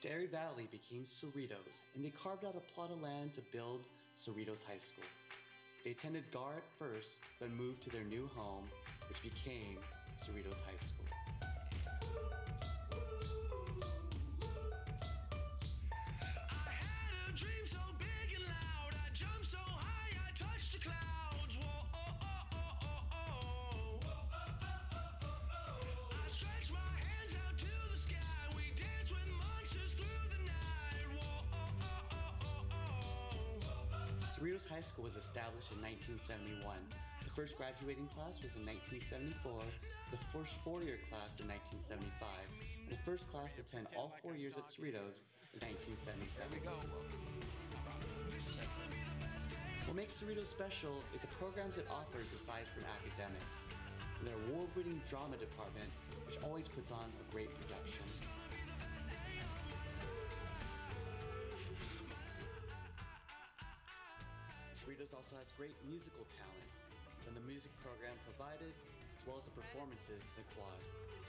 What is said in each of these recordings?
Dairy Valley became Cerritos, and they carved out a plot of land to build Cerritos High School. They attended GAR at first, but moved to their new home, which became Cerritos High School. Cerritos High School was established in 1971. The first graduating class was in 1974, the first four-year class in 1975, and the first class to attend all 4 years at Cerritos in 1977. What makes Cerritos special is the programs it offers aside from academics, and their award-winning drama department, which always puts on a great production. Cerritos also has great musical talent, from the music program provided, as well as the performances in the quad.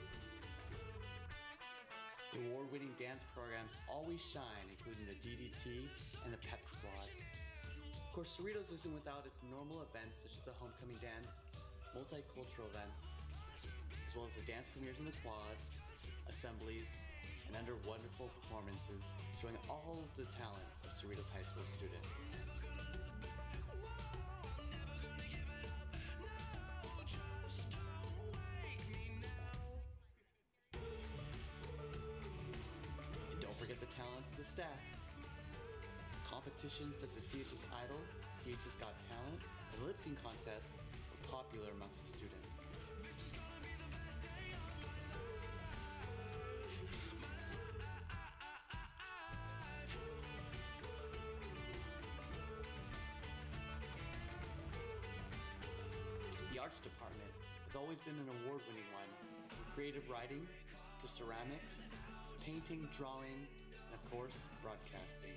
The award-winning dance programs always shine, including the DDT and the Pep Squad. Of course, Cerritos isn't without its normal events such as the homecoming dance, multicultural events, as well as the dance premieres in the quad, assemblies, and other wonderful performances showing all of the talents of Cerritos High School students. Don't forget the talents of the staff. Competitions such as CHS Idol, CHS Got Talent, and lip sync contests were popular amongst the students. The arts department has always been an award-winning one, from creative writing to ceramics, to painting, drawing, and of course, broadcasting.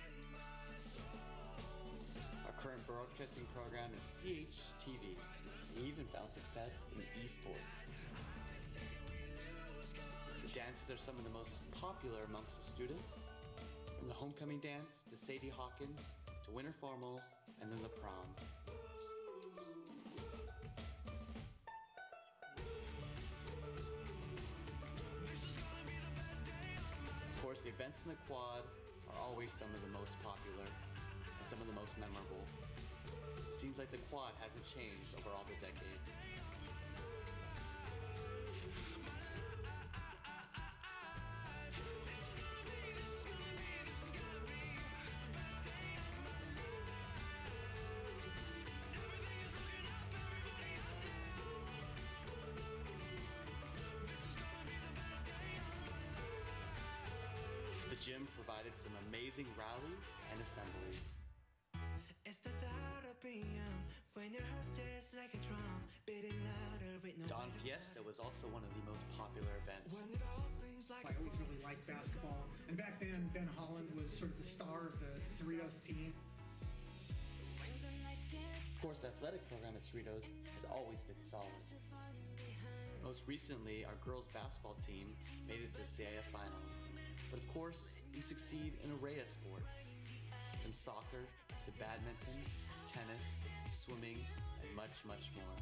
Our current broadcasting program is CHTV. We even found success in esports. The dances are some of the most popular amongst the students, from the homecoming dance to Sadie Hawkins to winter formal and then the prom. Of course, the events in the quad are always some of the most popular and some of the most memorable. It seems like the quad hasn't changed over all the decades. The gym provided some amazing rallies and assemblies. Dawn Fiesta was also one of the most popular events. I always really liked basketball, and back then Ben Holland was sort of the star of the Cerritos team. Of course, the athletic program at Cerritos has always been solid. Most recently, our girls basketball team made it to the CIF finals. But of course, we succeed in an array of sports, from soccer to badminton, tennis, swimming, and much, much more.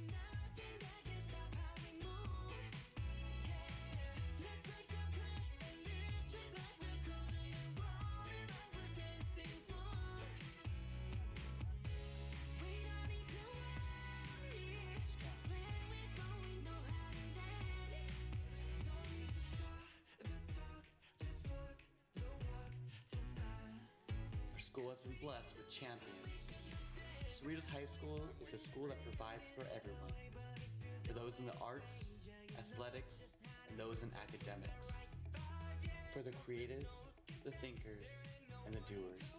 Our school has been blessed with champions. Cerritos High School is a school that provides for everyone, for those in the arts, athletics, and those in academics, for the creatives, the thinkers, and the doers.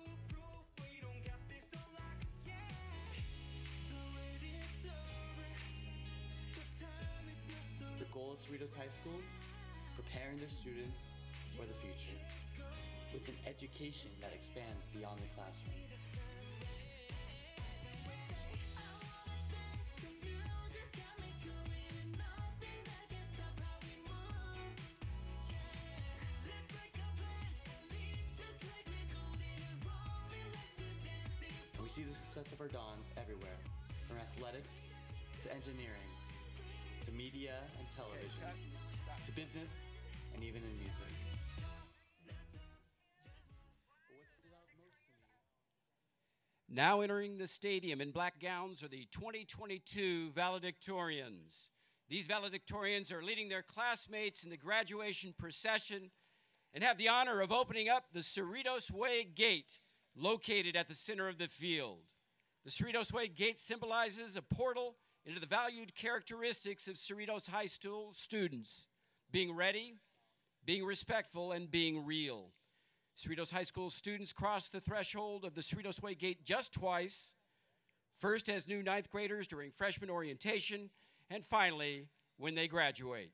The goal of Cerritos High School? Preparing their students for the future, with an education that expands beyond the classroom. see the success of our Dons everywhere, from athletics to engineering to media and television to business and even in music. But what stood out most to me? Now entering the stadium in black gowns are the 2022 valedictorians. These valedictorians are leading their classmates in the graduation procession and have the honor of opening up the Cerritos Way Gate located at the center of the field. The Cerritos Way Gate symbolizes a portal into the valued characteristics of Cerritos High School students: being ready, being respectful, and being real. Cerritos High School students cross the threshold of the Cerritos Way Gate just twice, first as new ninth graders during freshman orientation, and finally when they graduate.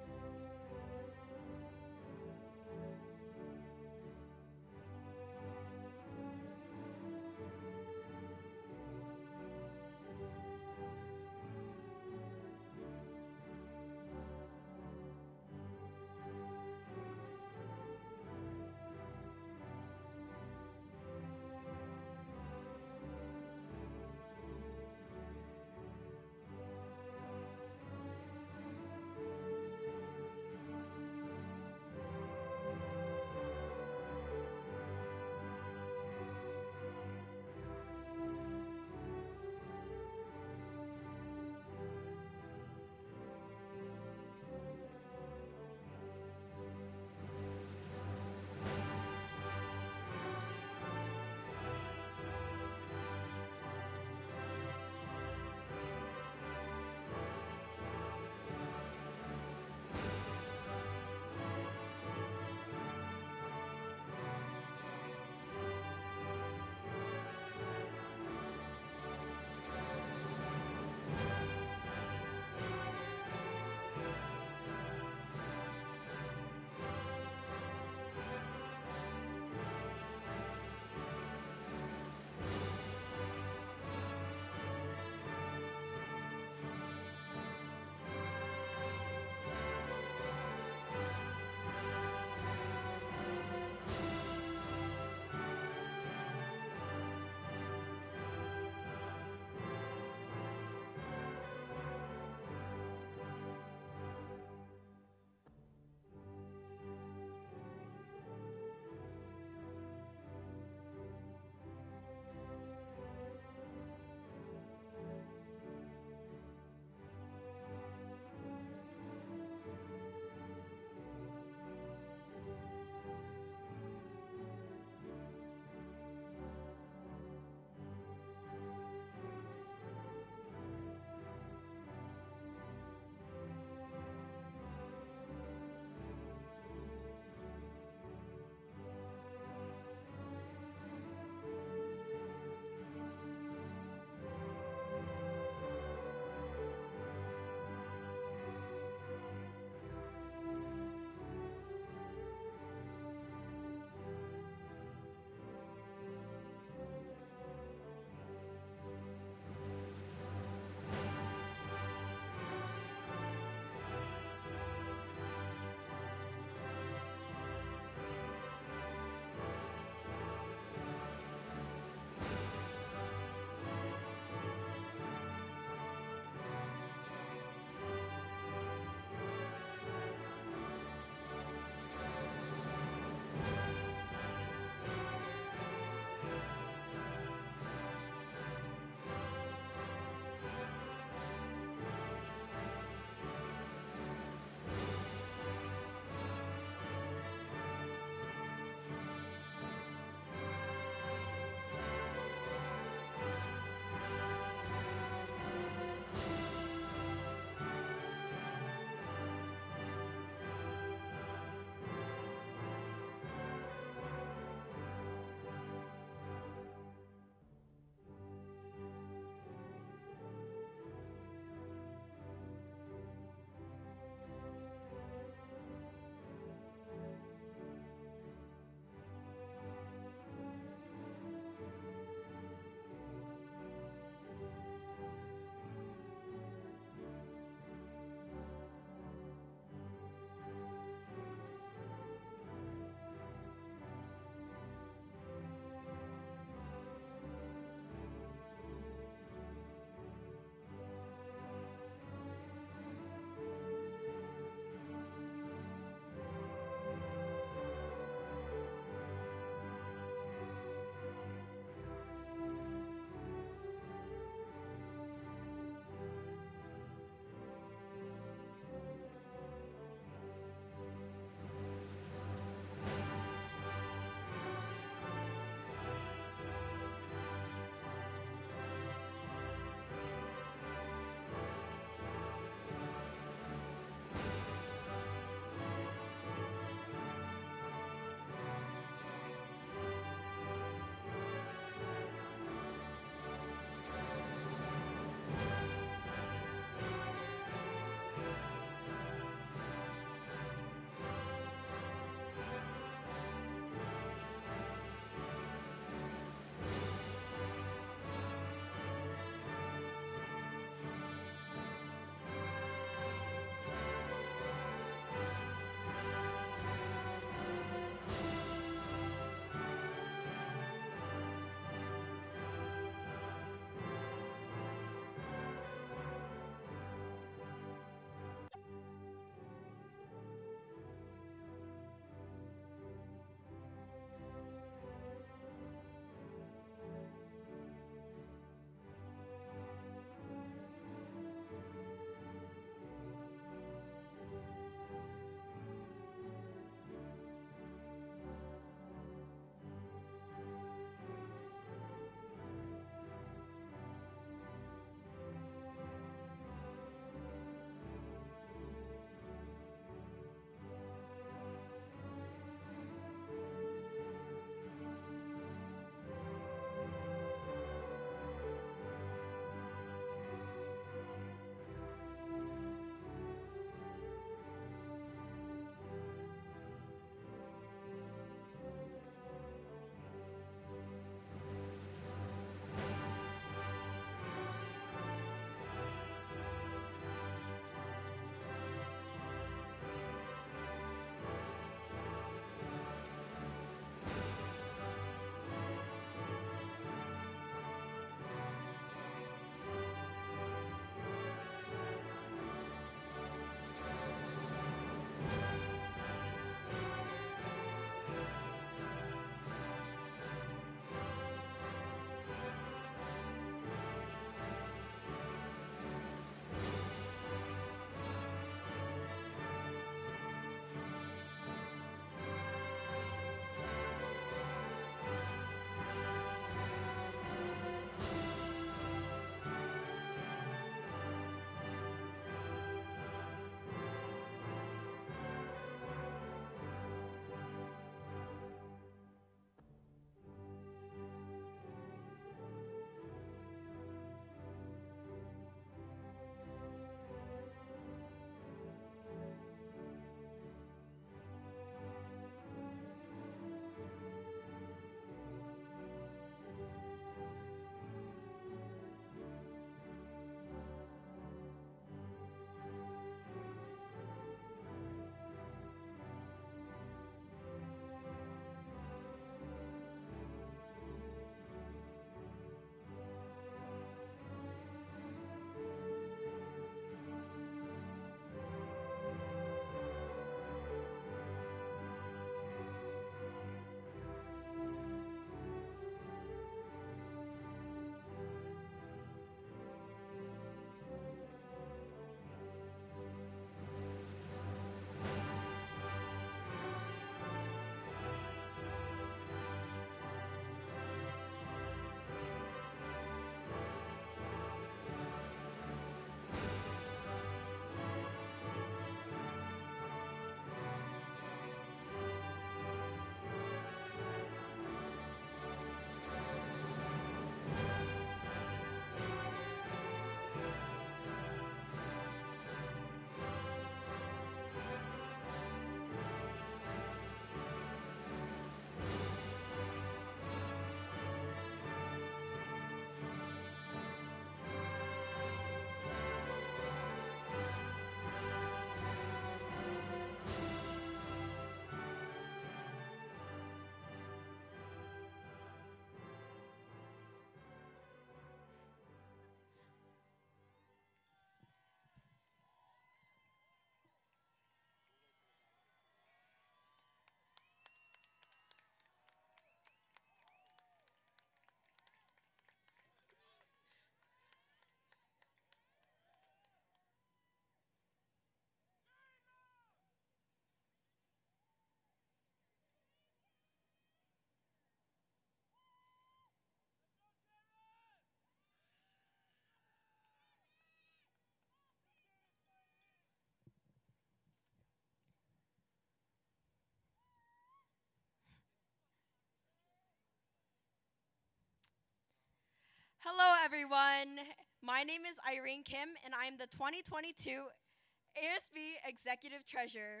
Hello, everyone. My name is Irene Kim, and I'm the 2022 ASB Executive Treasurer.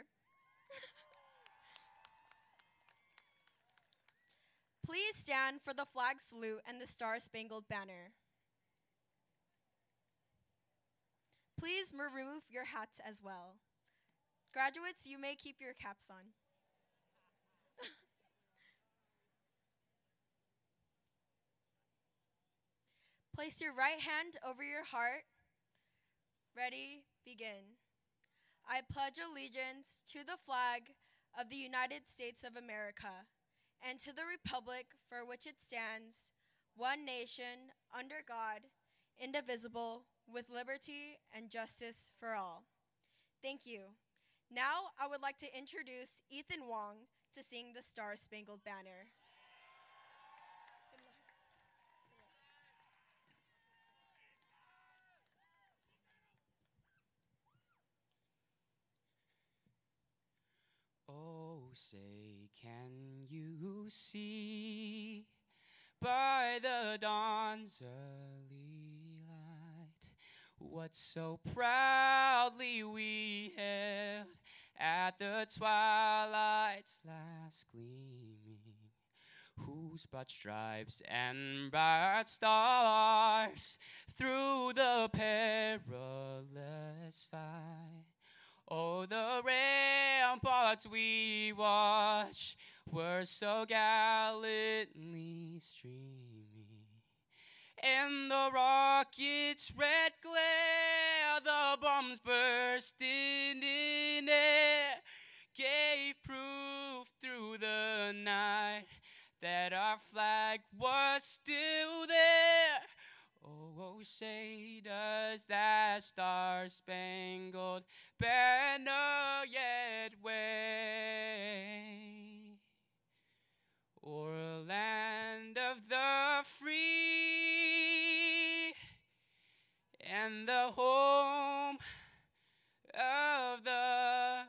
Please stand for the flag salute and the Star-Spangled Banner. Please remove your hats as well. Graduates, you may keep your caps on. Place your right hand over your heart. Ready, begin. I pledge allegiance to the flag of the United States of America and to the republic for which it stands, one nation, under God, indivisible, with liberty and justice for all. Thank you. Now I would like to introduce Ethan Wong to sing the Star-Spangled Banner. Oh, say, can you see by the dawn's early light what so proudly we held at the twilight's last gleaming, whose broad stripes and bright stars through the perilous fight, oh, the ramparts we watched were so gallantly streaming. In the rocket's red glare, the bombs bursting in air gave proof through the night that our flag was still there. Oh, say does that star-spangled banner yet wave o'er a land of the free and the home of the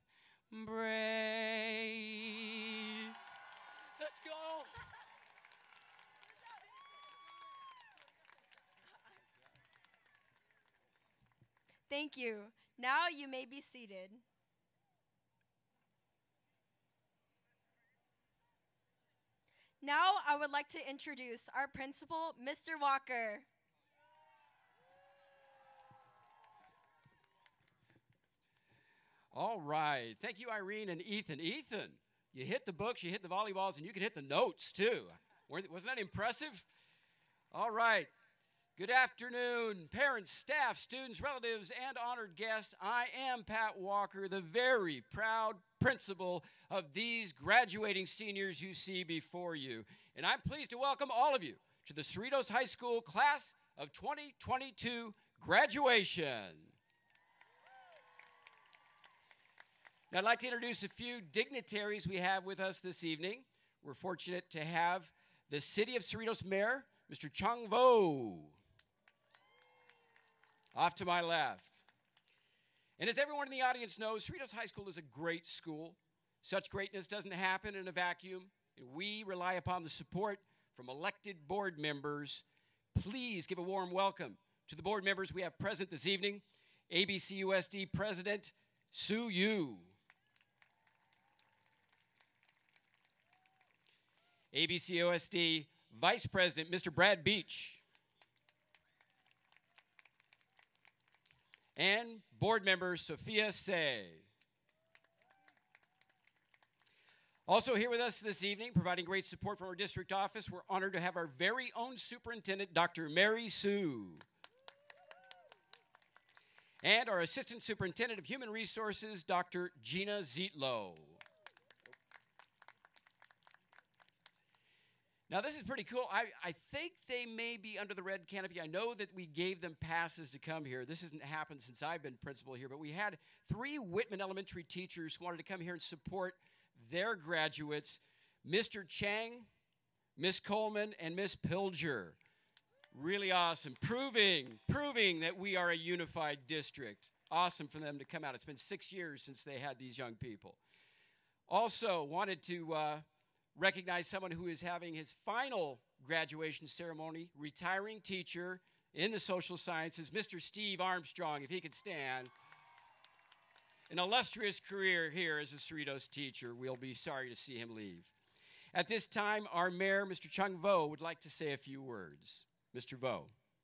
brave? Let's go. Thank you. Now you may be seated. Now I would like to introduce our principal, Mr. Walker. All right. Thank you, Irene and Ethan. Ethan, you hit the books, you hit the volleyballs, and you could hit the notes, too. Wasn't that impressive? All right. Good afternoon, parents, staff, students, relatives, and honored guests. I am Pat Walker, the very proud principal of these graduating seniors you see before you. And I'm pleased to welcome all of you to the Cerritos High School Class of 2022 graduation. Now, I'd like to introduce a few dignitaries we have with us this evening. We're fortunate to have the City of Cerritos Mayor, Mr. Chung Vo, off to my left. And as everyone in the audience knows, Cerritos High School is a great school. Such greatness doesn't happen in a vacuum, and we rely upon the support from elected board members. Please give a warm welcome to the board members we have present this evening. ABCUSD President Sue Yu. ABCUSD Vice President Mr. Brad Beach. And board member Sophia Say. Also here with us this evening, providing great support from our district office, we're honored to have our very own superintendent, Dr. Mary Sue. And our assistant superintendent of human resources, Dr. Gina Zietlow. Now, this is pretty cool. I think they may be under the red canopy. I know that we gave them passes to come here. This hasn't happened since I've been principal here, but we had 3 Whitman Elementary teachers who wanted to come here and support their graduates, Mr. Chang, Miss Coleman, and Miss Pilger. Really awesome. Proving that we are a unified district. Awesome for them to come out. It's been 6 years since they had these young people. Also wanted to recognize someone who is having his final graduation ceremony, retiring teacher in the social sciences, Mr. Steve Armstrong, if he could stand. An illustrious career here as a Cerritos teacher. We'll be sorry to see him leave. At this time, our mayor, Mr. Chung Vo, would like to say a few words. Mr. Vo.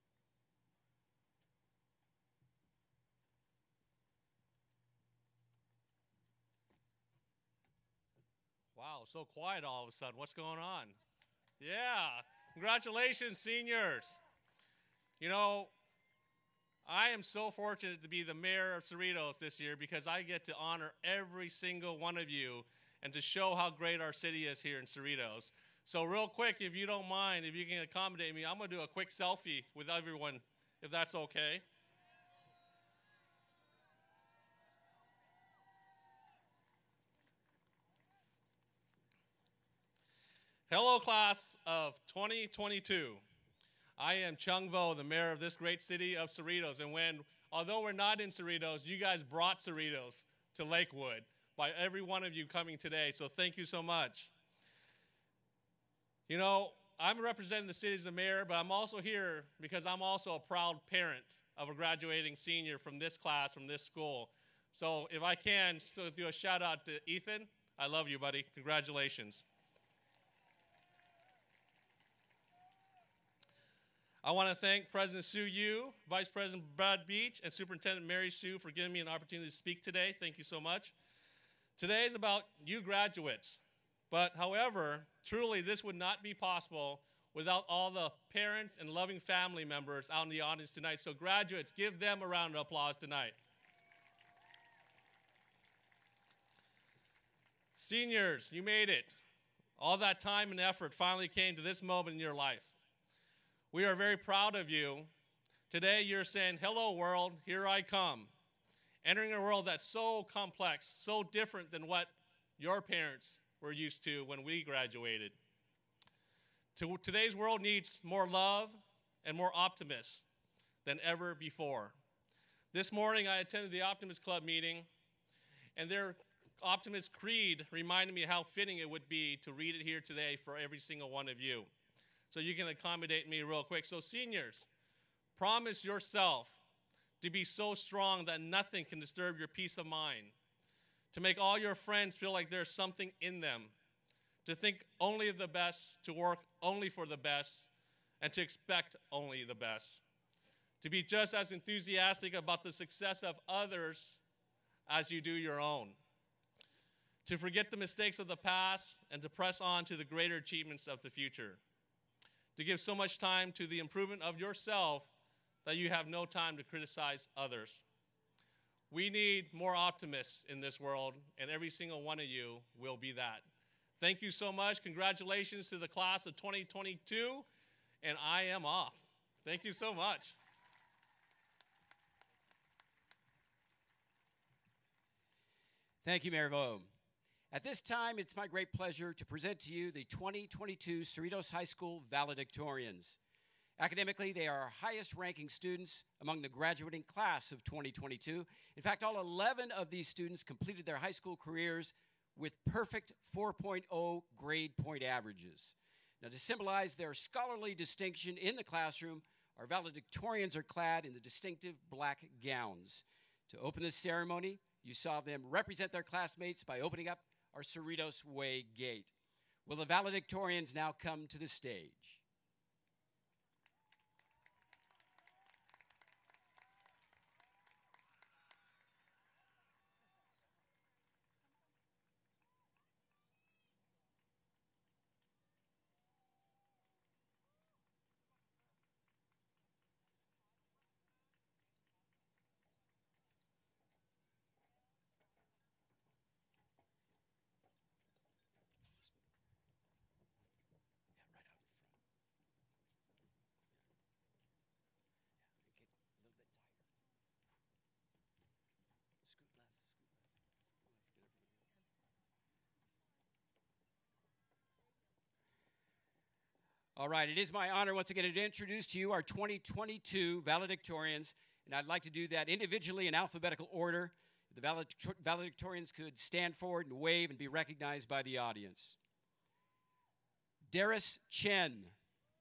Wow, so quiet all of a sudden. What's going on? Yeah, congratulations, seniors. You know, I am so fortunate to be the mayor of Cerritos this year because I get to honor every single one of you and to show how great our city is here in Cerritos. So real quick, if you don't mind, if you can accommodate me, I'm going to do a quick selfie with everyone, if that's okay. Hello, class of 2022. I am Chung Vo, the mayor of this great city of Cerritos. And although we're not in Cerritos, you guys brought Cerritos to Lakewood by every one of you coming today. So thank you so much. You know, I'm representing the city as a mayor, but I'm also here because I'm also a proud parent of a graduating senior from this class, from this school. So if I can, still do a shout out to Ethan. I love you, buddy. Congratulations. I want to thank President Sue Yu, Vice President Brad Beach, and Superintendent Mary Sue for giving me an opportunity to speak today. Thank you so much. Today is about you graduates. But however, truly this would not be possible without all the parents and loving family members out in the audience tonight. So graduates, give them a round of applause tonight. Seniors, you made it. All that time and effort finally came to this moment in your life. We are very proud of you. Today you're saying, hello world, here I come. Entering a world that's so complex, so different than what your parents were used to when we graduated. Today's world needs more love and more optimists than ever before. This morning I attended the Optimist Club meeting, and their Optimist Creed reminded me how fitting it would be to read it here today for every single one of you. So you can accommodate me real quick. So seniors, promise yourself to be so strong that nothing can disturb your peace of mind, to make all your friends feel like there's something in them, to think only of the best, to work only for the best, and to expect only the best, to be just as enthusiastic about the success of others as you do your own, to forget the mistakes of the past and to press on to the greater achievements of the future, to give so much time to the improvement of yourself that you have no time to criticize others. We need more optimists in this world, and every single one of you will be that. Thank you so much. Congratulations to the class of 2022, and I am off. Thank you so much. Thank you, Mayor Vo. At this time, it's my great pleasure to present to you the 2022 Cerritos High School valedictorians. Academically, they are our highest-ranking students among the graduating class of 2022. In fact, all 11 of these students completed their high school careers with perfect 4.0 grade point averages. Now, to symbolize their scholarly distinction in the classroom, our valedictorians are clad in the distinctive black gowns. To open this ceremony, you saw them represent their classmates by opening up our Cerritos Way gate. Will the valedictorians now come to the stage? All right, it is my honor once again to introduce to you our 2022 valedictorians, and I'd like to do that individually in alphabetical order. The valedictorians could stand forward and wave and be recognized by the audience. Darius Chen.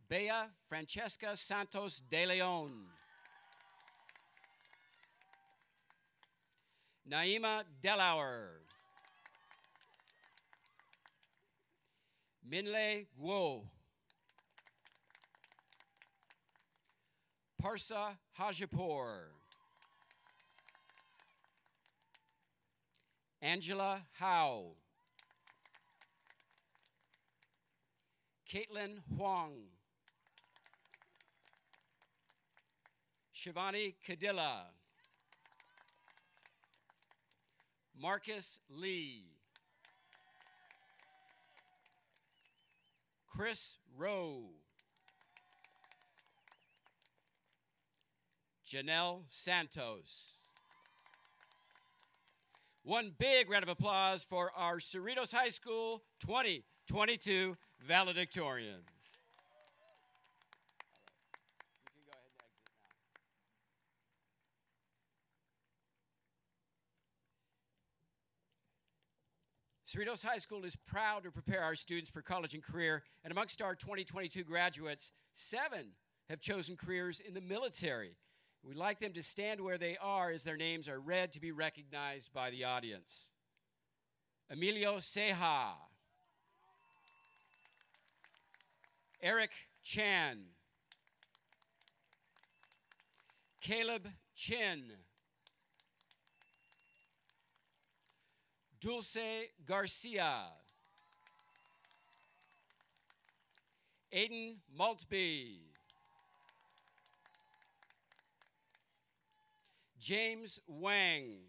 Bea Francesca Santos de Leon. Naima Delauer. Minle Guo. Parsa Hajipur. Angela Howe. Caitlin Huang. Shivani Kadilla. Marcus Lee. Chris Rowe. Janelle Santos. One big round of applause for our Cerritos High School 2022 valedictorians. You can go ahead and exit now. Cerritos High School is proud to prepare our students for college and career, and amongst our 2022 graduates, 7 have chosen careers in the military. We'd like them to stand where they are as their names are read to be recognized by the audience. Emilio Ceja. Eric Chan. Caleb Chin. Dulce Garcia. Aiden Maltby. James Wang.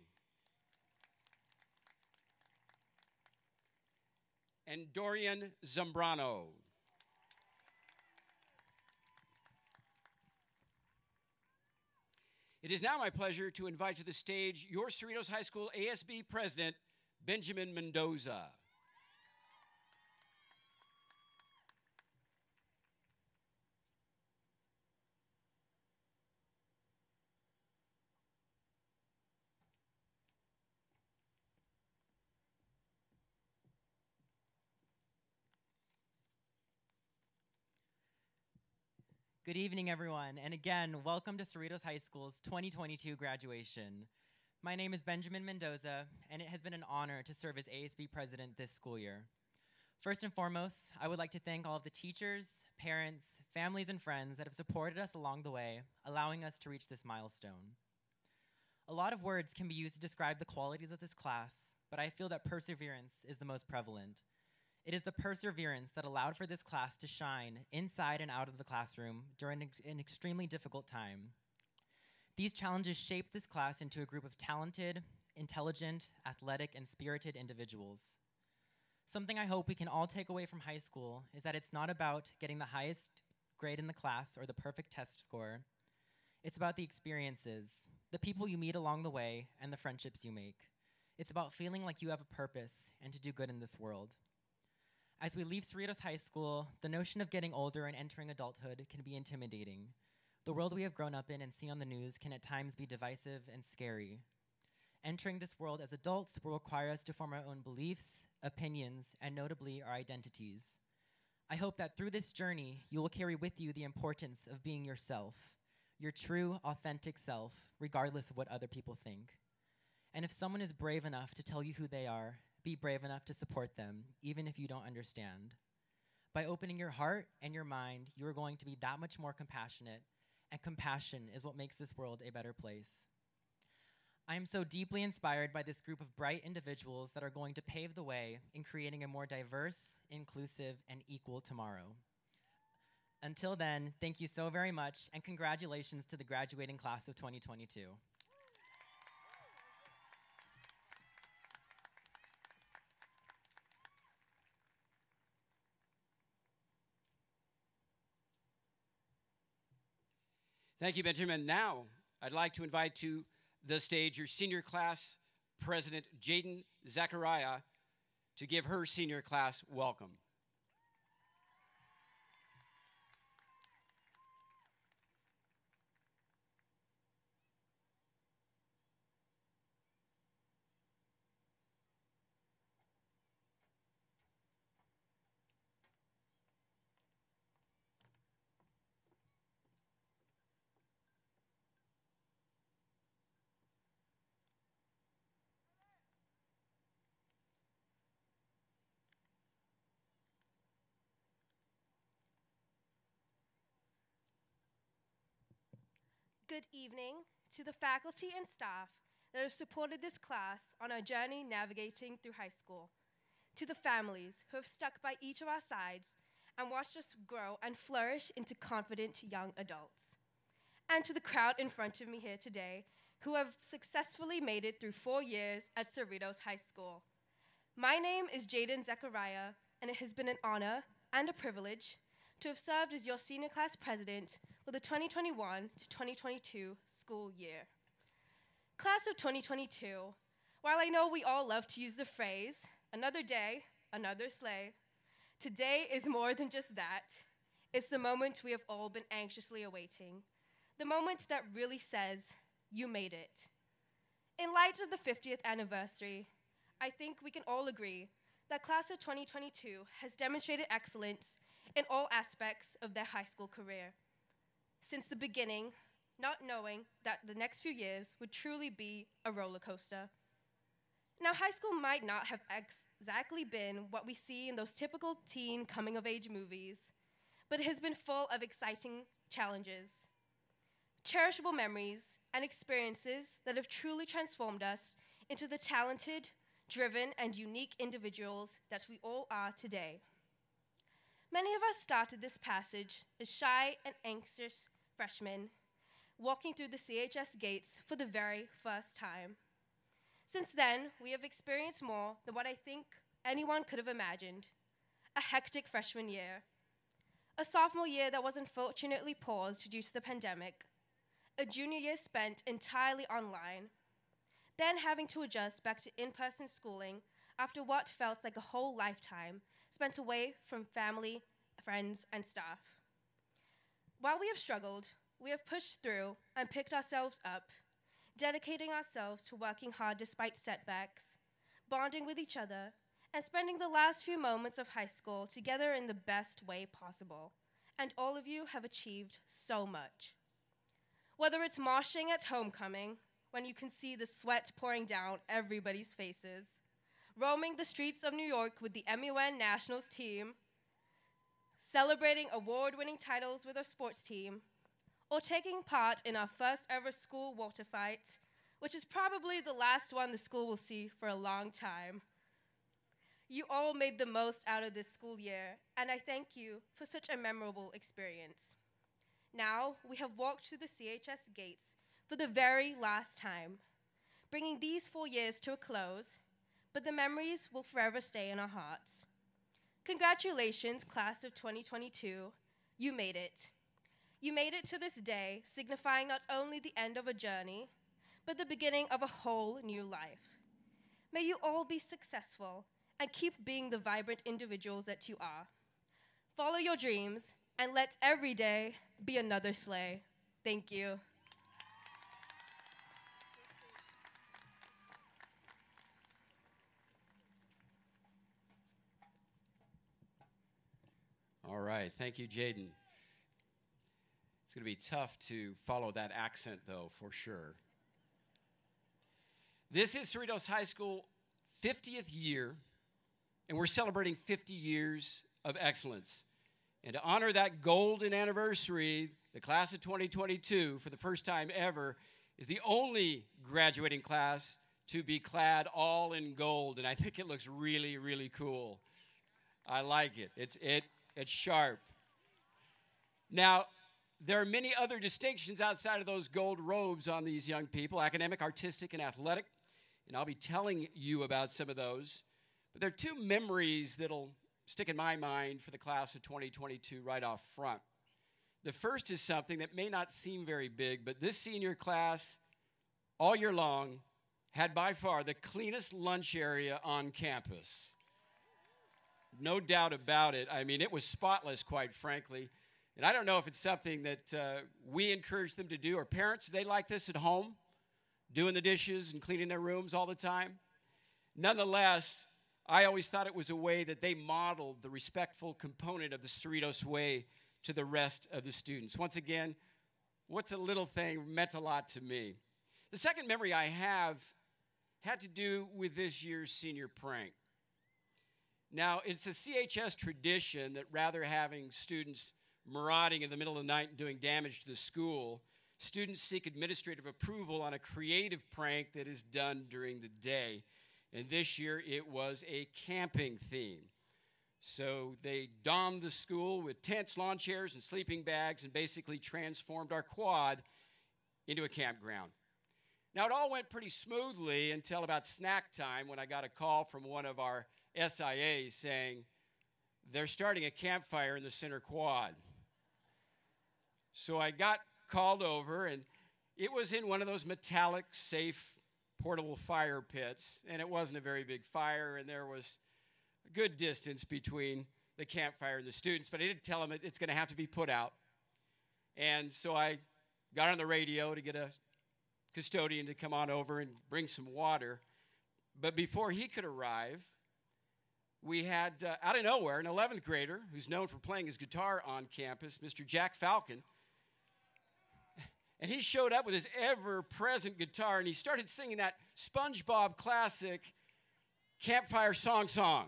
And Dorian Zambrano. It is now my pleasure to invite to the stage your Cerritos High School ASB President, Benjamin Mendoza. Good evening, everyone, and again, welcome to Cerritos High School's 2022 graduation. My name is Benjamin Mendoza, and it has been an honor to serve as ASB president this school year. First and foremost, I would like to thank all of the teachers, parents, families, and friends that have supported us along the way, allowing us to reach this milestone. A lot of words can be used to describe the qualities of this class, but I feel that perseverance is the most prevalent. It is the perseverance that allowed for this class to shine inside and out of the classroom during an extremely difficult time. These challenges shaped this class into a group of talented, intelligent, athletic, and spirited individuals. Something I hope we can all take away from high school is that it's not about getting the highest grade in the class or the perfect test score. It's about the experiences, the people you meet along the way, and the friendships you make. It's about feeling like you have a purpose and to do good in this world. As we leave Cerritos High School, the notion of getting older and entering adulthood can be intimidating. The world we have grown up in and see on the news can at times be divisive and scary. Entering this world as adults will require us to form our own beliefs, opinions, and notably our identities. I hope that through this journey, you will carry with you the importance of being yourself, your true, authentic self, regardless of what other people think. And if someone is brave enough to tell you who they are, be brave enough to support them, even if you don't understand. By opening your heart and your mind, you are going to be that much more compassionate, and compassion is what makes this world a better place. I am so deeply inspired by this group of bright individuals that are going to pave the way in creating a more diverse, inclusive, and equal tomorrow. Until then, thank you so very much, and congratulations to the graduating class of 2022. Thank you, Benjamin. Now, I'd like to invite to the stage your senior class president, Jaden Zachariah, to give her senior class welcome. Good evening to the faculty and staff that have supported this class on our journey navigating through high school, to the families who have stuck by each of our sides and watched us grow and flourish into confident young adults, and to the crowd in front of me here today who have successfully made it through 4 years at Cerritos High School. My name is Jaden Zechariah, and it has been an honor and a privilege to have served as your senior class president for the 2021 to 2022 school year. Class of 2022, while I know we all love to use the phrase, another day, another sleigh, today is more than just that. It's the moment we have all been anxiously awaiting, the moment that really says, you made it. In light of the 50th anniversary, I think we can all agree that class of 2022 has demonstrated excellence in all aspects of their high school career. Since the beginning, not knowing that the next few years would truly be a roller coaster. Now, high school might not have exactly been what we see in those typical teen coming-of-age movies, but it has been full of exciting challenges, cherishable memories, and experiences that have truly transformed us into the talented, driven, and unique individuals that we all are today. Many of us started this passage as shy and anxious freshmen, walking through the CHS gates for the very first time. Since then, we have experienced more than what I think anyone could have imagined. A hectic freshman year, a sophomore year that was unfortunately paused due to the pandemic, a junior year spent entirely online, then having to adjust back to in-person schooling after what felt like a whole lifetime spent away from family, friends, and staff. While we have struggled, we have pushed through and picked ourselves up, dedicating ourselves to working hard despite setbacks, bonding with each other, and spending the last few moments of high school together in the best way possible. And all of you have achieved so much. Whether it's moshing at homecoming, when you can see the sweat pouring down everybody's faces, roaming the streets of New York with the MUN Nationals team, celebrating award-winning titles with our sports team, or taking part in our first ever school water fight, which is probably the last one the school will see for a long time. You all made the most out of this school year, and I thank you for such a memorable experience. Now, we have walked through the CHS gates for the very last time, bringing these 4 years to a close, but the memories will forever stay in our hearts. Congratulations, class of 2022. You made it. You made it to this day, signifying not only the end of a journey, but the beginning of a whole new life. May you all be successful and keep being the vibrant individuals that you are. Follow your dreams and let every day be another sleigh. Thank you. All right, thank you, Jaden. It's going to be tough to follow that accent, though, for sure. This is Cerritos High School 50th year, and we're celebrating 50 years of excellence. And to honor that golden anniversary, the class of 2022, for the first time ever, is the only graduating class to be clad all in gold, and I think it looks really, really cool. I like it. It's sharp. Now, there are many other distinctions outside of those gold robes on these young people, academic, artistic, and athletic, and I'll be telling you about some of those. But there are two memories that'll stick in my mind for the class of 2022 right off front. The first is something that may not seem very big, but this senior class, all year long, had by far the cleanest lunch area on campus. No doubt about it. I mean, it was spotless, quite frankly. And I don't know if it's something that we encourage them to do, or parents, they like this at home, doing the dishes and cleaning their rooms all the time. Nonetheless, I always thought it was a way that they modeled the respectful component of the Cerritos way to the rest of the students. Once again, what's a little thing meant a lot to me. The second memory I have had to do with this year's senior prank. Now, it's a CHS tradition that rather having students marauding in the middle of the night and doing damage to the school, students seek administrative approval on a creative prank that is done during the day. And this year it was a camping theme. So they domed the school with tents, lawn chairs, and sleeping bags and basically transformed our quad into a campground. Now, it all went pretty smoothly until about snack time when I got a call from one of our SIAs saying, they're starting a campfire in the center quad. So I got called over, and it was in one of those metallic, safe, portable fire pits, and it wasn't a very big fire, and there was a good distance between the campfire and the students, but I did tell them it's going to have to be put out. And so I got on the radio to get a custodian to come on over and bring some water. But before he could arrive, we had, out of nowhere, an 11th grader who's known for playing his guitar on campus, Mr. Jack Falcon. And he showed up with his ever-present guitar, and he started singing that SpongeBob classic, Campfire Song.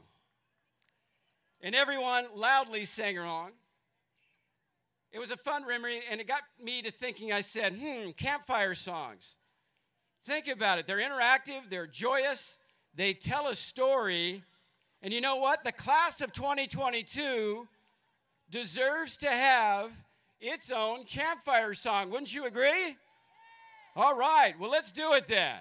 And everyone loudly sang along. It was a fun memory, and it got me to thinking. I said, campfire songs. Think about it. They're interactive. They're joyous. They tell a story. And you know what? The class of 2022 deserves to have its own campfire song. Wouldn't you agree? All right. Well, let's do it then.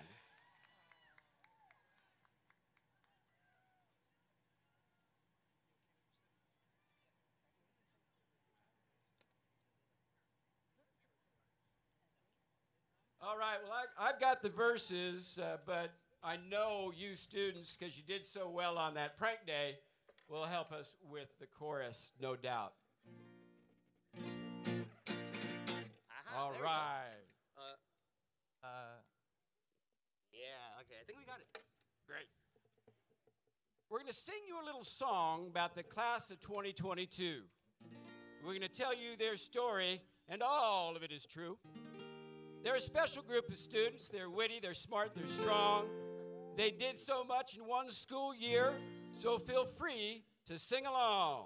All right, well, I've got the verses, but I know you students, because you did so well on that prank day, will help us with the chorus, no doubt. All right. Yeah, okay, I think we got it. Great. We're going to sing you a little song about the class of 2022. We're going to tell you their story, and all of it is true. They're a special group of students. They're witty, they're smart, they're strong. They did so much in one school year, so feel free to sing along.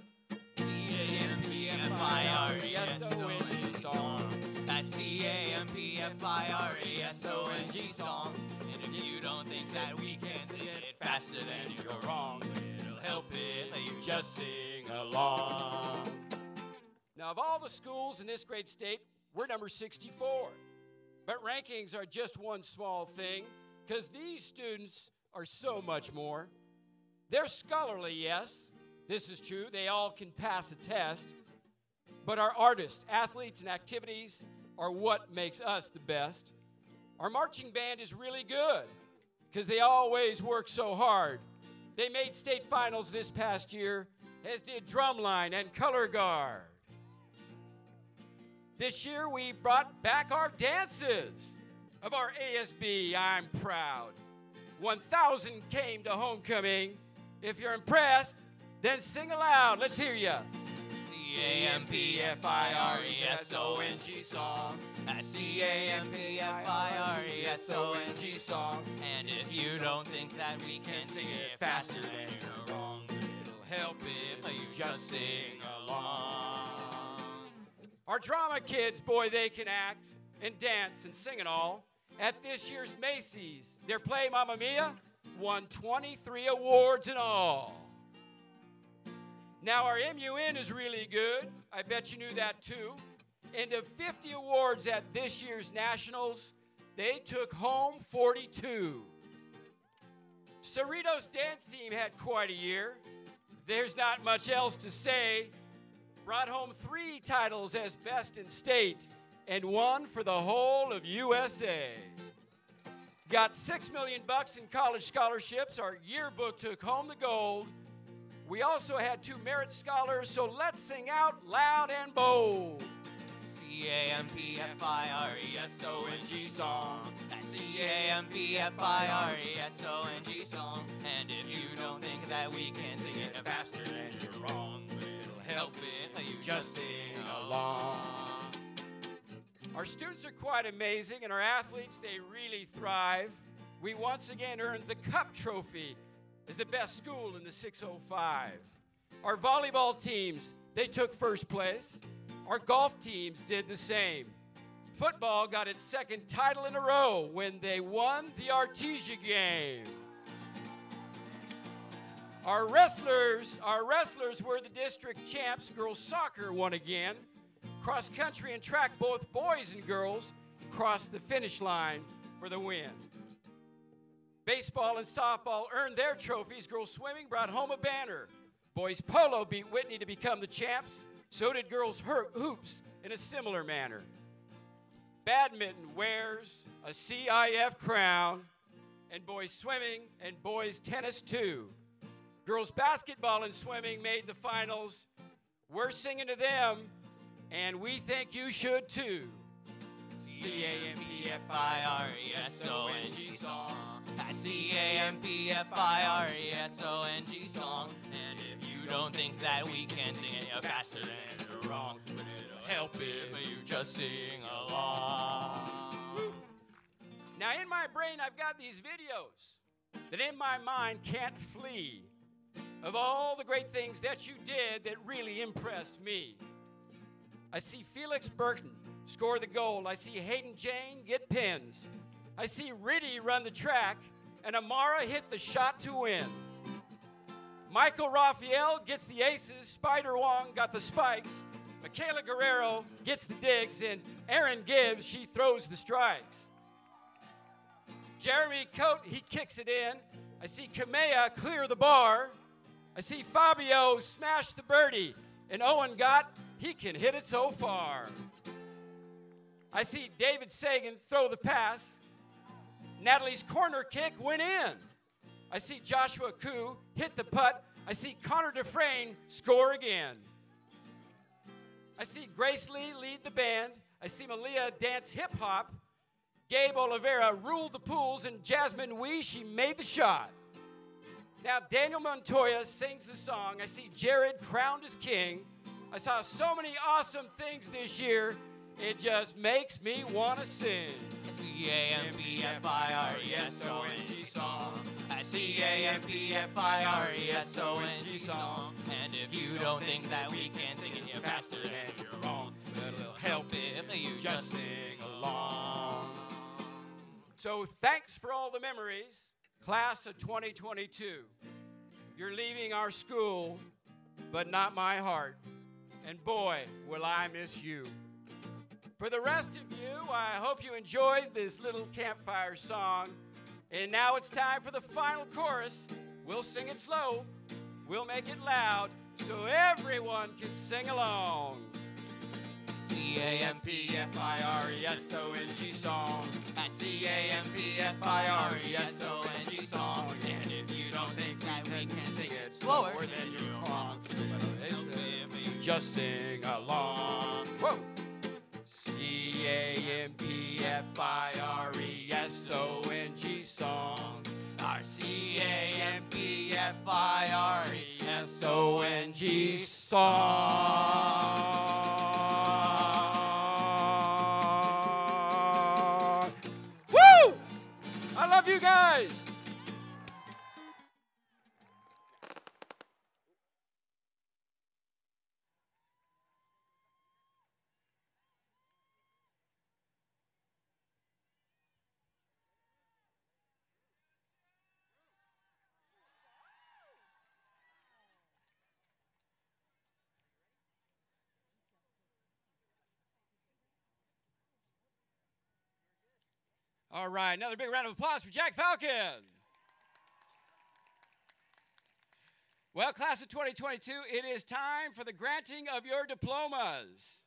C-A-M-P-F-I-R-E-S-O-N-G song. That's C-A-M-P-F-I-R-E-S-O-N-G song. And if you don't think that we can sing it faster, then you're wrong. It'll help it that you just sing along. Now, of all the schools in this great state, we're number 64. But rankings are just one small thing, because these students are so much more. They're scholarly, yes. This is true. They all can pass a test. But our artists, athletes, and activities are what makes us the best. Our marching band is really good, because they always work so hard. They made state finals this past year, as did drumline and color guard. This year, we brought back our dances of our ASB, I'm proud. 1,000 came to homecoming. If you're impressed, then sing aloud. Let's hear ya. C-A-M-P-F-I-R-E-S-O-N-G song. That's C-A-M-P-F-I-R-E-S-O-N-G song. And if you don't think that we can sing it faster, then you're wrong. It'll help if you just sing along. Our drama kids, boy, they can act and dance and sing and all. At this year's Macy's, their play, Mamma Mia, won 23 awards in all. Now, our MUN is really good. I bet you knew that, too. And of 50 awards at this year's Nationals, they took home 42. Cerritos dance team had quite a year. There's not much else to say. Brought home 3 titles as best in state and 1 for the whole of USA. Got $6 million in college scholarships. Our yearbook took home the gold. We also had 2 merit scholars, so let's sing out loud and bold. C-A-M-P-F-I-R-E-S-O-N-G song. That's C-A-M-P-F-I-R-E-S-O-N-G song. And if you don't think that we can sing it faster, then you're wrong. Help it that you just sing along. Our students are quite amazing, and our athletes, they really thrive. We once again earned the Cup Trophy as the best school in the 605. Our volleyball teams, they took first place. Our golf teams did the same. football got its second title in a row when they won the Artesia game. Our wrestlers were the district champs. Girls soccer won again. Cross country and track, both boys and girls, crossed the finish line for the win. Baseball and softball earned their trophies. Girls swimming brought home a banner. Boys polo beat Whitney to become the champs. So did girls hoops in a similar manner. Badminton wears a CIF crown, and boys swimming and boys tennis too. Girls basketball and swimming made the finals. We're singing to them, and we think you should too. C-A-M-P-F-I-R-E-S-O-N-G song. That C-A-M-P-F-I-R-E-S-O-N-G song. And if you don't think that we can sing it faster, then you're wrong. But it'll help if you just sing along. Now in my brain, I've got these videos that in my mind can't flee of all the great things that you did that really impressed me. I see Felix Burton score the goal. I see Hayden Jane get pins. I see Riddy run the track, and Amara hit the shot to win. Michael Raphael gets the aces. Spider Wong got the spikes. Michaela Guerrero gets the digs, and Erin Gibbs, she throws the strikes. Jeremy Coate, he kicks it in. I see Kamea clear the bar. I see Fabio smash the birdie, and Owen Gott, he can hit it so far. I see David Sagan throw the pass. Natalie's corner kick went in. I see Joshua Koo hit the putt. I see Connor Dufresne score again. I see Grace Lee lead the band. I see Malia dance hip hop. Gabe Oliveira ruled the pools, and Jasmine Wee, she made the shot. Now Daniel Montoya sings the song. I see Jared crowned as king. I saw so many awesome things this year, it just makes me want to sing. C-A-M-P-F-I-R-E-S-O-N-G song. C-A-M-P-F-I-R-E-S-O-N-G song. And if you don't think that we can sing it faster, then you're wrong. But it'll help if you just sing along. So thanks for all the memories, class of 2022. You're leaving our school, but not my heart. And boy, will I miss you. For the rest of you, I hope you enjoyed this little campfire song. And now it's time for the final chorus. We'll sing it slow. We'll make it loud so everyone can sing along. C-A-M-P-F-I-R-E-S-O-N-G song. That's C-A-M-P-F-I-R-E-S-O-N-G song. And if you don't think that we can sing it slower, then you're wrong. Just sing along. Whoa! C-A-M-P-F-I-R-E-S-O-N-G song. Our C-A-M-P-F-I-R-E-S-O-N-G song. Woo! I love you guys. All right, another big round of applause for Jack Falcon. Well, class of 2022, it is time for the granting of your diplomas.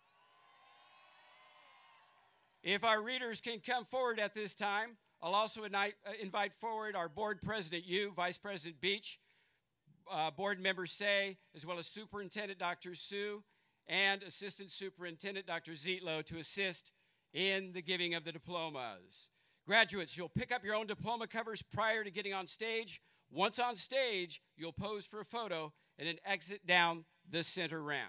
If our readers can come forward at this time, I'll also invite forward our board president, Vice President Beach, board member Say, as well as Superintendent Dr. Sue, and Assistant Superintendent Dr. Zietlow to assist in the giving of the diplomas. Graduates, you'll pick up your own diploma covers prior to getting on stage. Once on stage, you'll pose for a photo and then exit down the center ramp.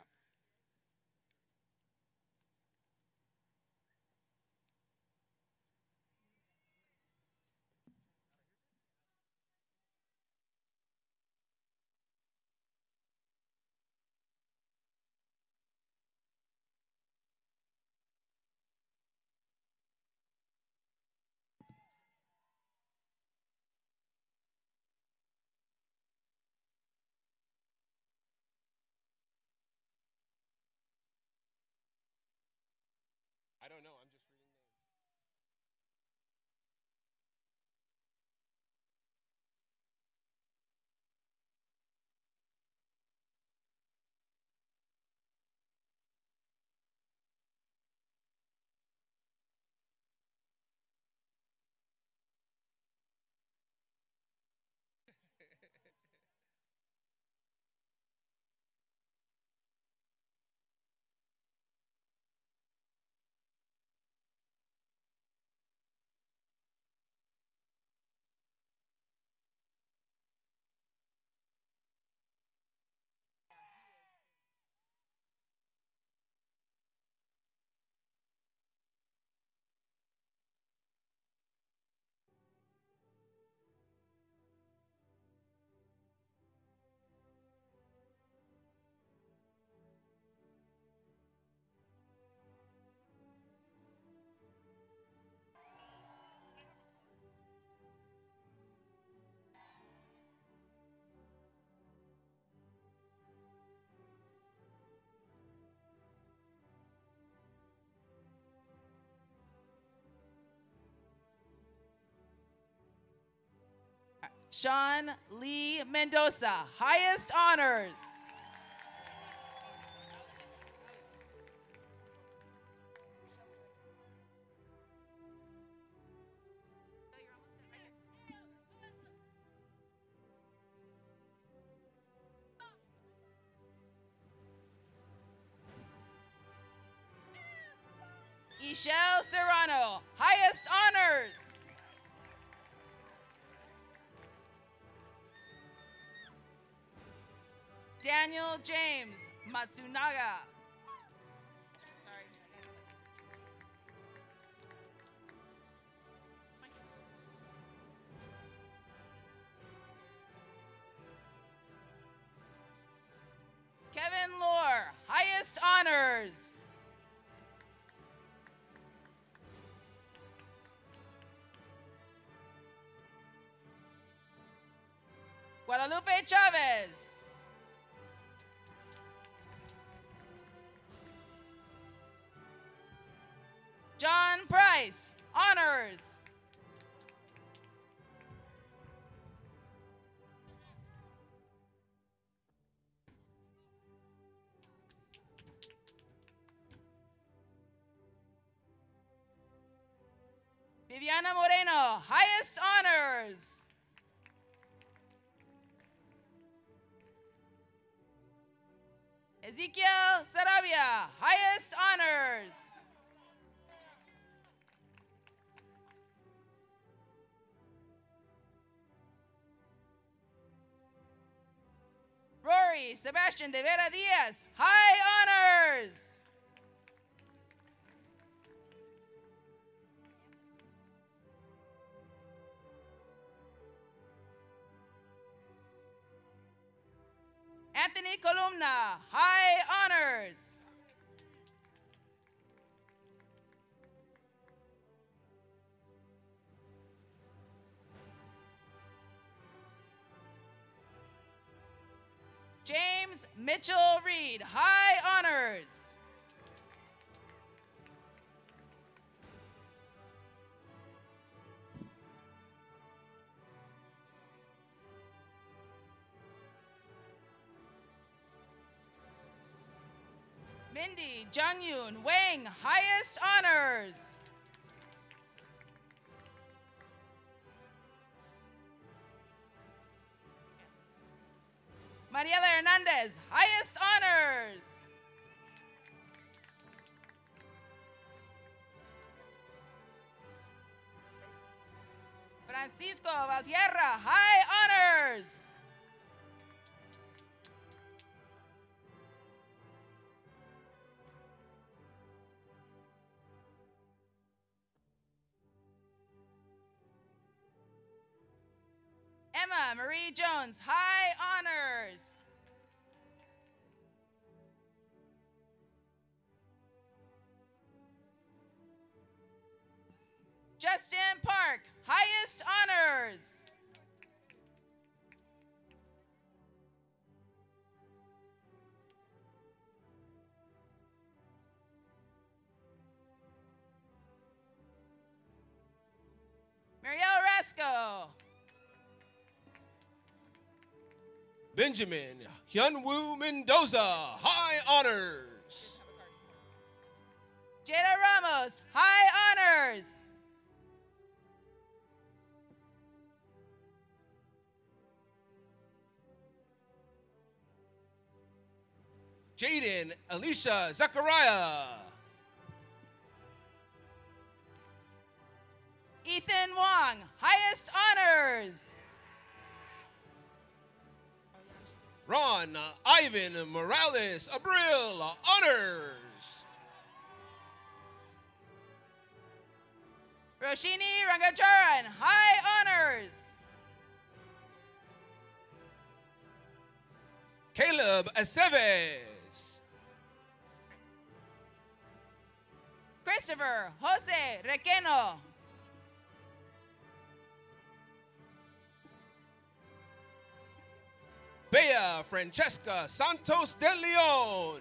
Sean Lee Mendoza, highest honors. Ishel Serrano, highest honors. Daniel James Matsunaga. Sorry. Kevin Lohr, highest honors. Guadalupe Chavez. John Price, honors. Viviana Moreno, highest honors. Ezekiel Sarabia, highest honors. Rory Sebastian de Vera Diaz, high honors. Anthony Columna, high honors. James Mitchell Reed, high honors. Mindy Jungyun Wang, highest honors. Mariela Hernandez, highest honors. Francisco Valtierra, high honors. Emma Marie Jones, high honors. Justin Park, highest honors. Marielle Rasco. Benjamin Hyunwoo Mendoza, high honors. Jada Ramos, high honors. Jaden Alicia Zachariah. Ethan Wong, highest honors. Ron Ivan Morales Abril, honors. Roshini Rangacharan, high honors. Caleb Aceves. Christopher Jose Requeno. Bea Francesca Santos de Leon.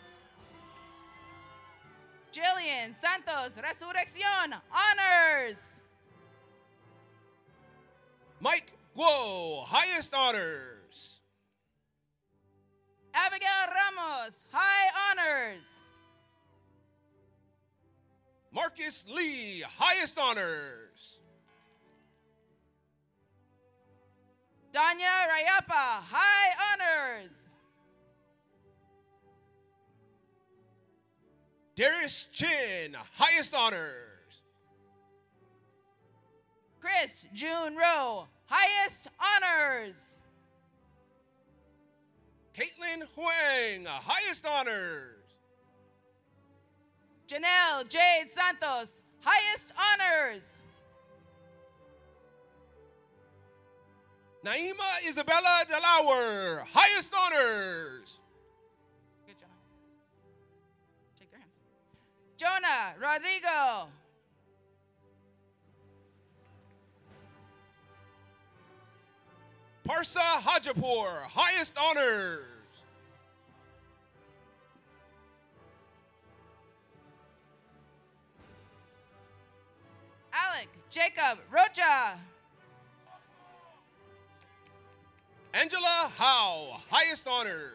Jillian Santos Resurrección, honors. Mike Guo, highest honors. Abigail Ramos, high honors. Marcus Lee, highest honors. Danya Rayapa, high honors. Darius Chin, highest honors. Chris June Rowe, highest honors. Caitlin Huang, highest honors. Janelle Jade Santos, highest honors. Naima Isabella Delauer, highest honors. Good, Jonah. Take their hands. Jonah Rodrigo. Parsa Hajapur, highest honors. Alec Jacob Rocha. Angela Howe, highest honors.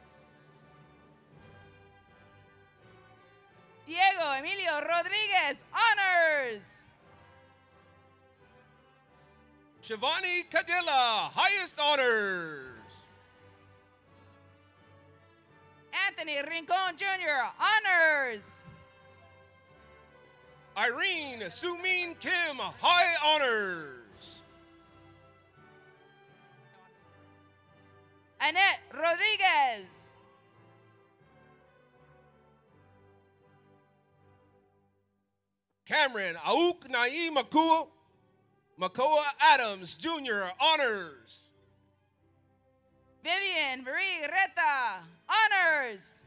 Diego Emilio Rodriguez, honors. Shivani Cadilla, highest honors. Anthony Rincon Jr., honors. Irene Sumin Kim, high honors. Annette Rodriguez. Cameron Auk Naim Makoa Adams, Jr., honors. Vivian Marie Reta, honors.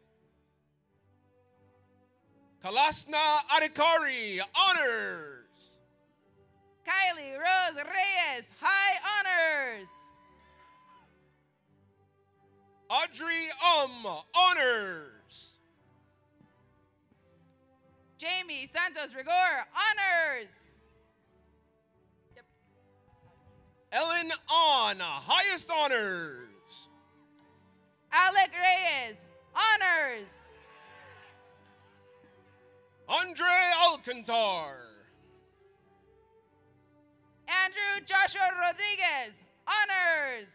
Kalasna Adhikari, honors. Kylie Rose Reyes, high honors. Audrey honors. Jamie Santos Rigor, honors. Ellen On, highest honors. Alec Reyes, honors. Andre Alcantar. Andrew Joshua Rodriguez, honors.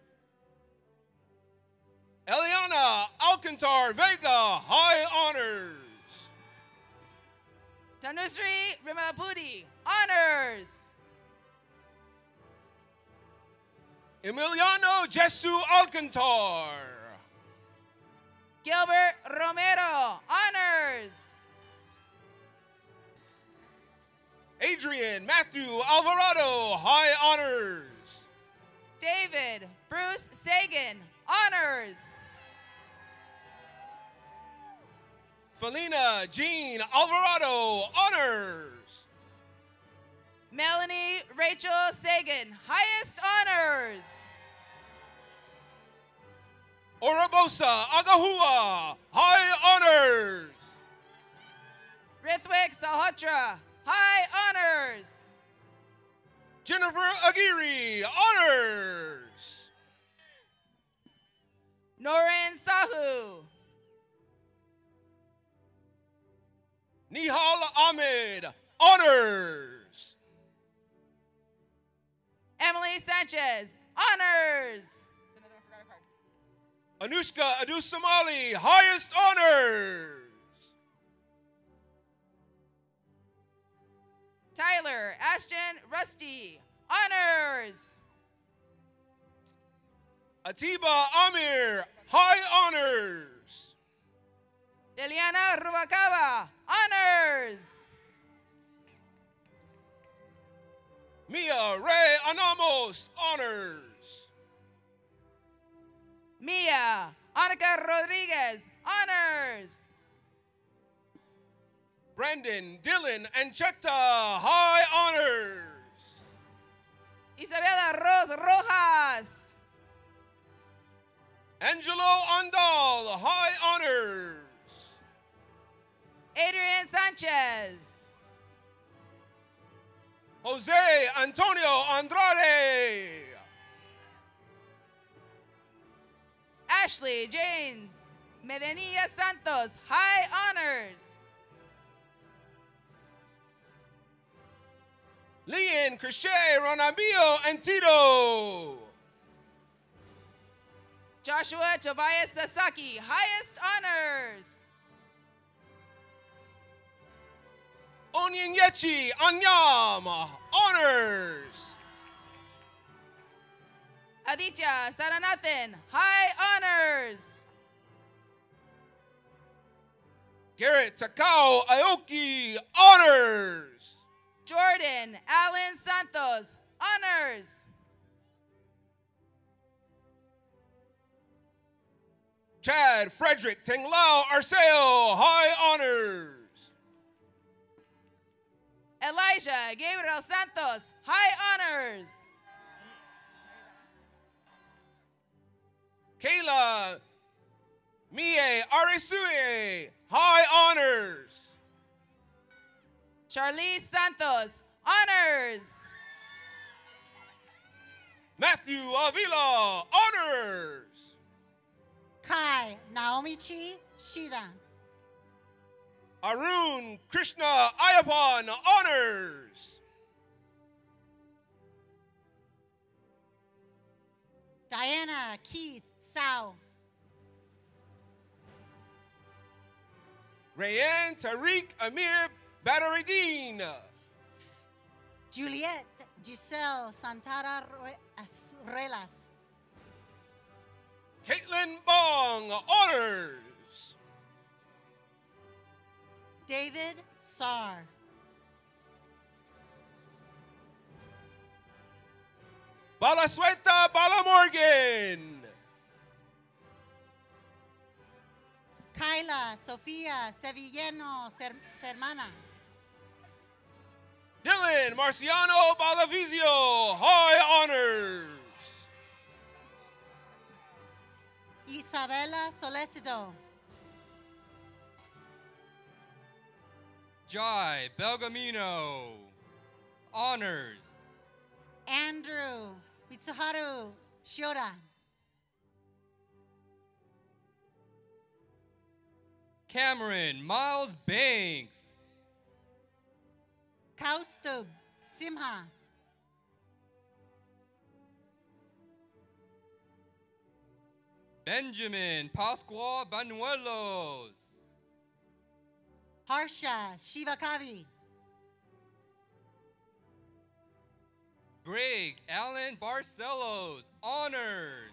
Eliana Alcantar Vega, high honors. Tanusri Rimapudi, honors. Emiliano Jesu Alcantar. Gilbert Romero, honors. Adrian Matthew Alvarado, high honors. David Bruce Sagan, honors. Felina Jean Alvarado, honors. Melanie Rachel Sagan, highest honors. Orabosa Agahua, high honors. Rithwik Salhotra, high honors. Jennifer Aguirre, honors. Norin Sahu. Nihal Ahmed, honors. Emily Sanchez, honors. Anushka Adusomali, highest honors. Tyler Ashton Rusty, honors. Atiba Amir, high honors. Liliana Rubalcaba, honors. Mia Ray Anamos, honors. Mia Annika Rodriguez, honors. Brandon Dylan Ancheta, high honors. Isabela Ros Rojas. Angelo Andal, high honors. Adrian Sanchez. Jose Antonio Andrade. Ashley Jane Medenia Santos, high honors. Leon Crochet Ronamio Antito. Joshua Tobias Sasaki, highest honors. Onyenyechi Anyam, honors. Aditya Saranathan, high honors. Garrett Takao Aoki, honors. Jordan Allen Santos, honors. Chad Frederick Tenglao Arceo, high honors. Elijah Gabriel Santos, high honors. Kayla Mie Aresue, high honors. Charlize Santos, honors. Matthew Avila, honors. Kai Naomichi Shida. Arun Krishna Ayapan, honors. Diana Keith Sao. Rayanne Tariq Amir Badaridin. Juliet Giselle Santara Relas. Caitlin Bong, honors. David Sar. Balasueta Balamorgan. Kyla Sofia Sevillano Sermana. Dylan Marciano Balavizio, high honors. Isabella Solecido. Jai Belgamino, honors. Andrew Mitsuharu Shioda. Cameron Miles Banks. Kaustub Simha. Benjamin Pascual Banuelos. Harsha Shivakavi. Greg Allen Barcelos, honors.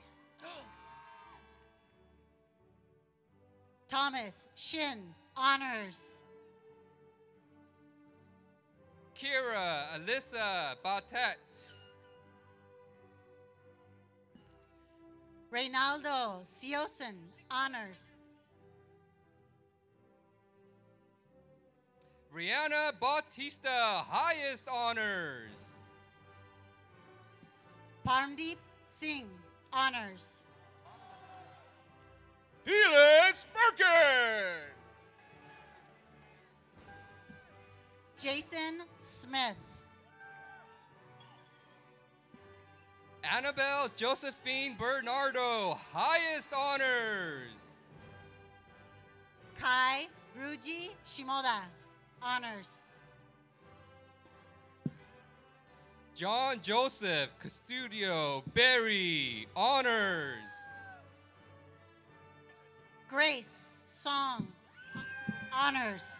Thomas Shin, honors. Kira Alyssa Batet. Reynaldo Siosen, honors. Rihanna Bautista, highest honors. Parmdeep Singh, honors. Felix Birkin. Jason Smith. Annabelle Josephine Bernardo, highest honors. Kai Ruji Shimoda, honors. John Joseph Custodio Berry, honors. Grace Song, honors.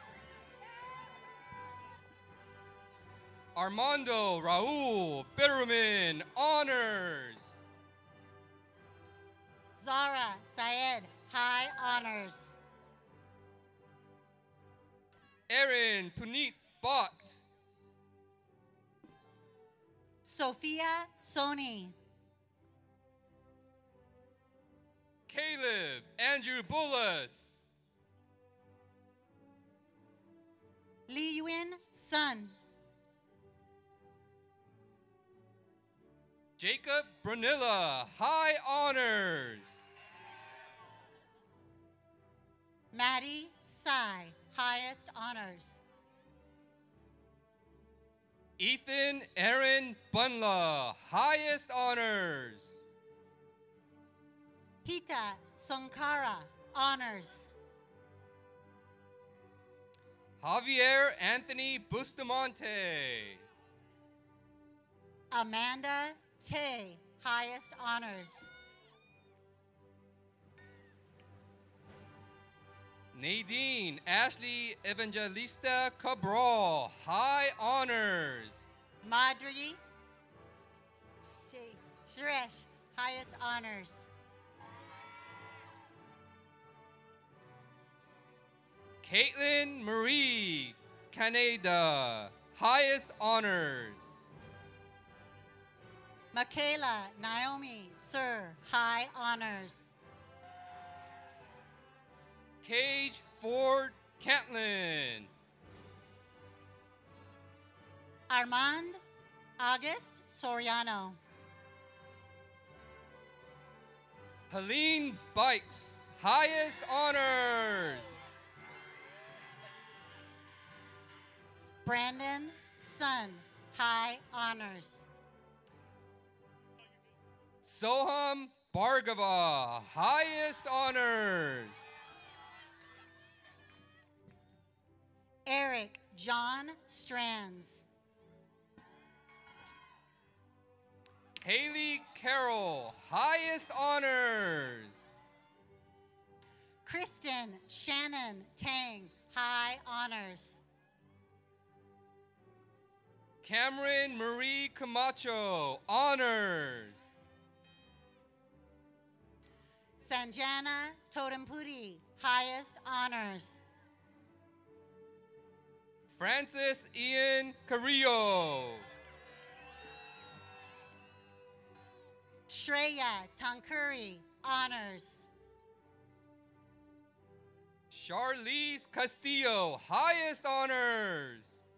Armando Raul Bitterman, honors. Zara Syed, high honors. Aaron Puneet Bott. Sophia Soni. Caleb Andrew Bullis. Li Yun Sun. Jacob Brunilla, high honors. Maddie Sai, highest honors. Ethan Aaron Bunla, highest honors. Hita Sonkara, honors. Javier Anthony Bustamante. Amanda Tay, highest honors. Nadine Ashley Evangelista Cabral, high honors. Madri Shresh, highest honors. Caitlin Marie Canada, highest honors. Michaela Naomi Sir, high honors. Cage Ford Cantlin. Armand August Soriano. Helene Bikes, highest honors. Brandon Sun, high honors. Soham Bhargava, highest honors. Eric John Strands. Haley Carroll, highest honors. Kristen Shannon Tang, high honors. Cameron Marie Camacho, honors. Sanjana Totempudi, highest honors. Francis Ian Carrillo. Shreya Tankuri, honors. Charlize Castillo, highest honors.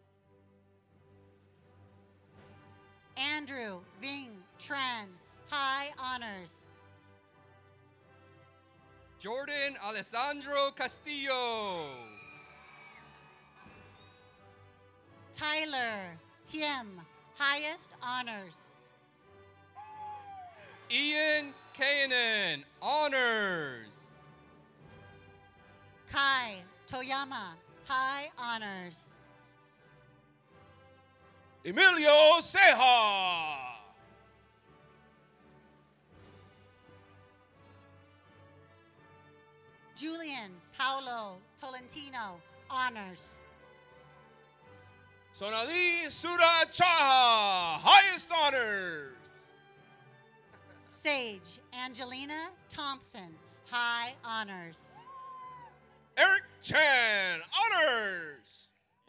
Andrew Ving Tran, high honors. Jordan Alessandro Castillo. Tyler Tiem, highest honors. Ian Kainen, honors. Kai Toyama, high honors. Emilio Ceja. Julian Paulo Tolentino, honors. Sonali Surachaha, highest honors. Sage Angelina Thompson, high honors. Eric Chan, honors.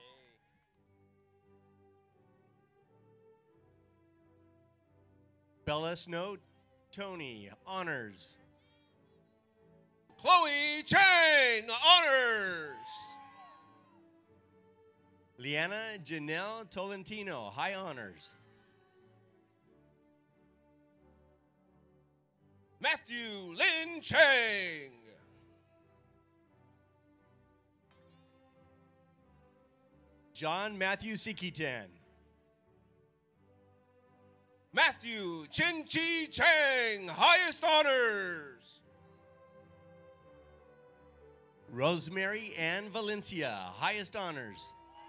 Bella Snow Tony, honors. Chloe Chang, honors. Liana Janelle Tolentino, high honors. Matthew Lin Chang. John Matthew Sikitan. Matthew Chin Chi Chang, highest honors. Rosemary Ann Valencia, highest honors.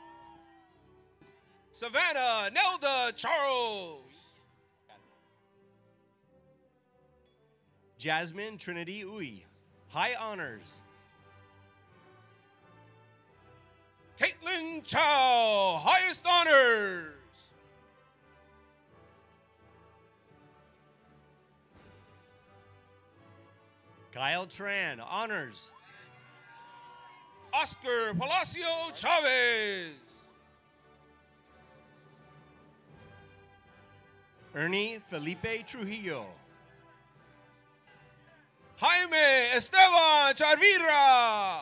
Savannah Nelda Charles. Jasmine Trinity Uy, high honors. Caitlin Chow, highest honors. Kyle Tran, honors. Oscar Palacio Chavez. Ernie Felipe Trujillo. Jaime Esteban Charvira.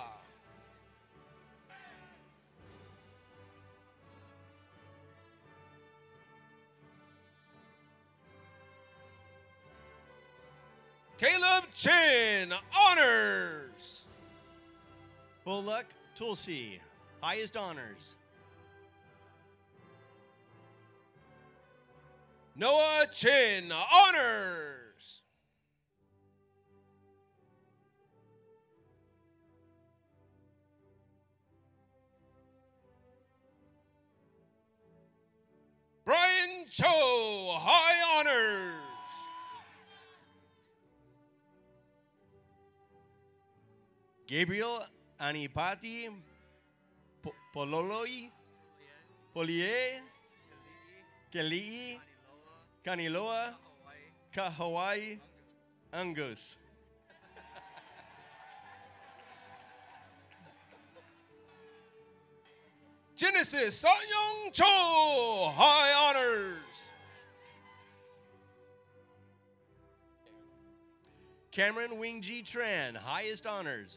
Caleb Chin, honors. Bullock Tulsi, highest honors. Noah Chin, honors. Brian Cho, high honors. Gabriel Anipati Pololoi Polie Kelii Kaniloa Kahawai Angus. Genesis Sanyong Cho, high honors. Cameron Wingji Tran, highest honors.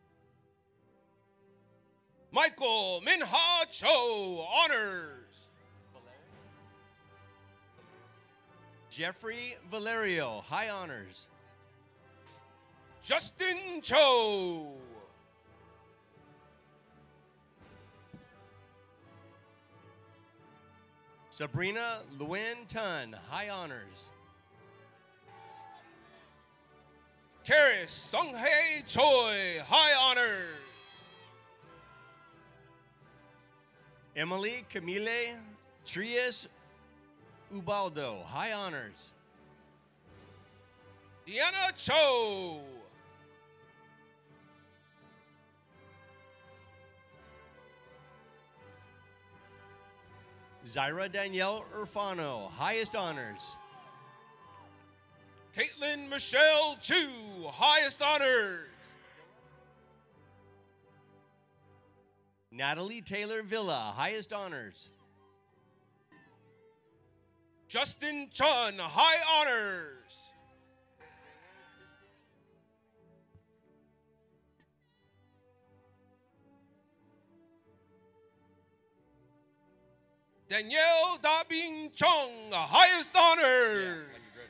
Michael Minha Cho, honors. Jeffrey Valerio, high honors. Justin Cho. Sabrina Luen Tun, high honors. Karis Sunghae Choi, high honors. Emily Camille Trias Ubaldo, high honors. Deanna Cho. Zyra Danielle Urfano, highest honors. Caitlin Michelle Chu, highest honors. Natalie Taylor Villa, highest honors. Justin Chun, high honors. Danielle Dabing Chung, highest honors.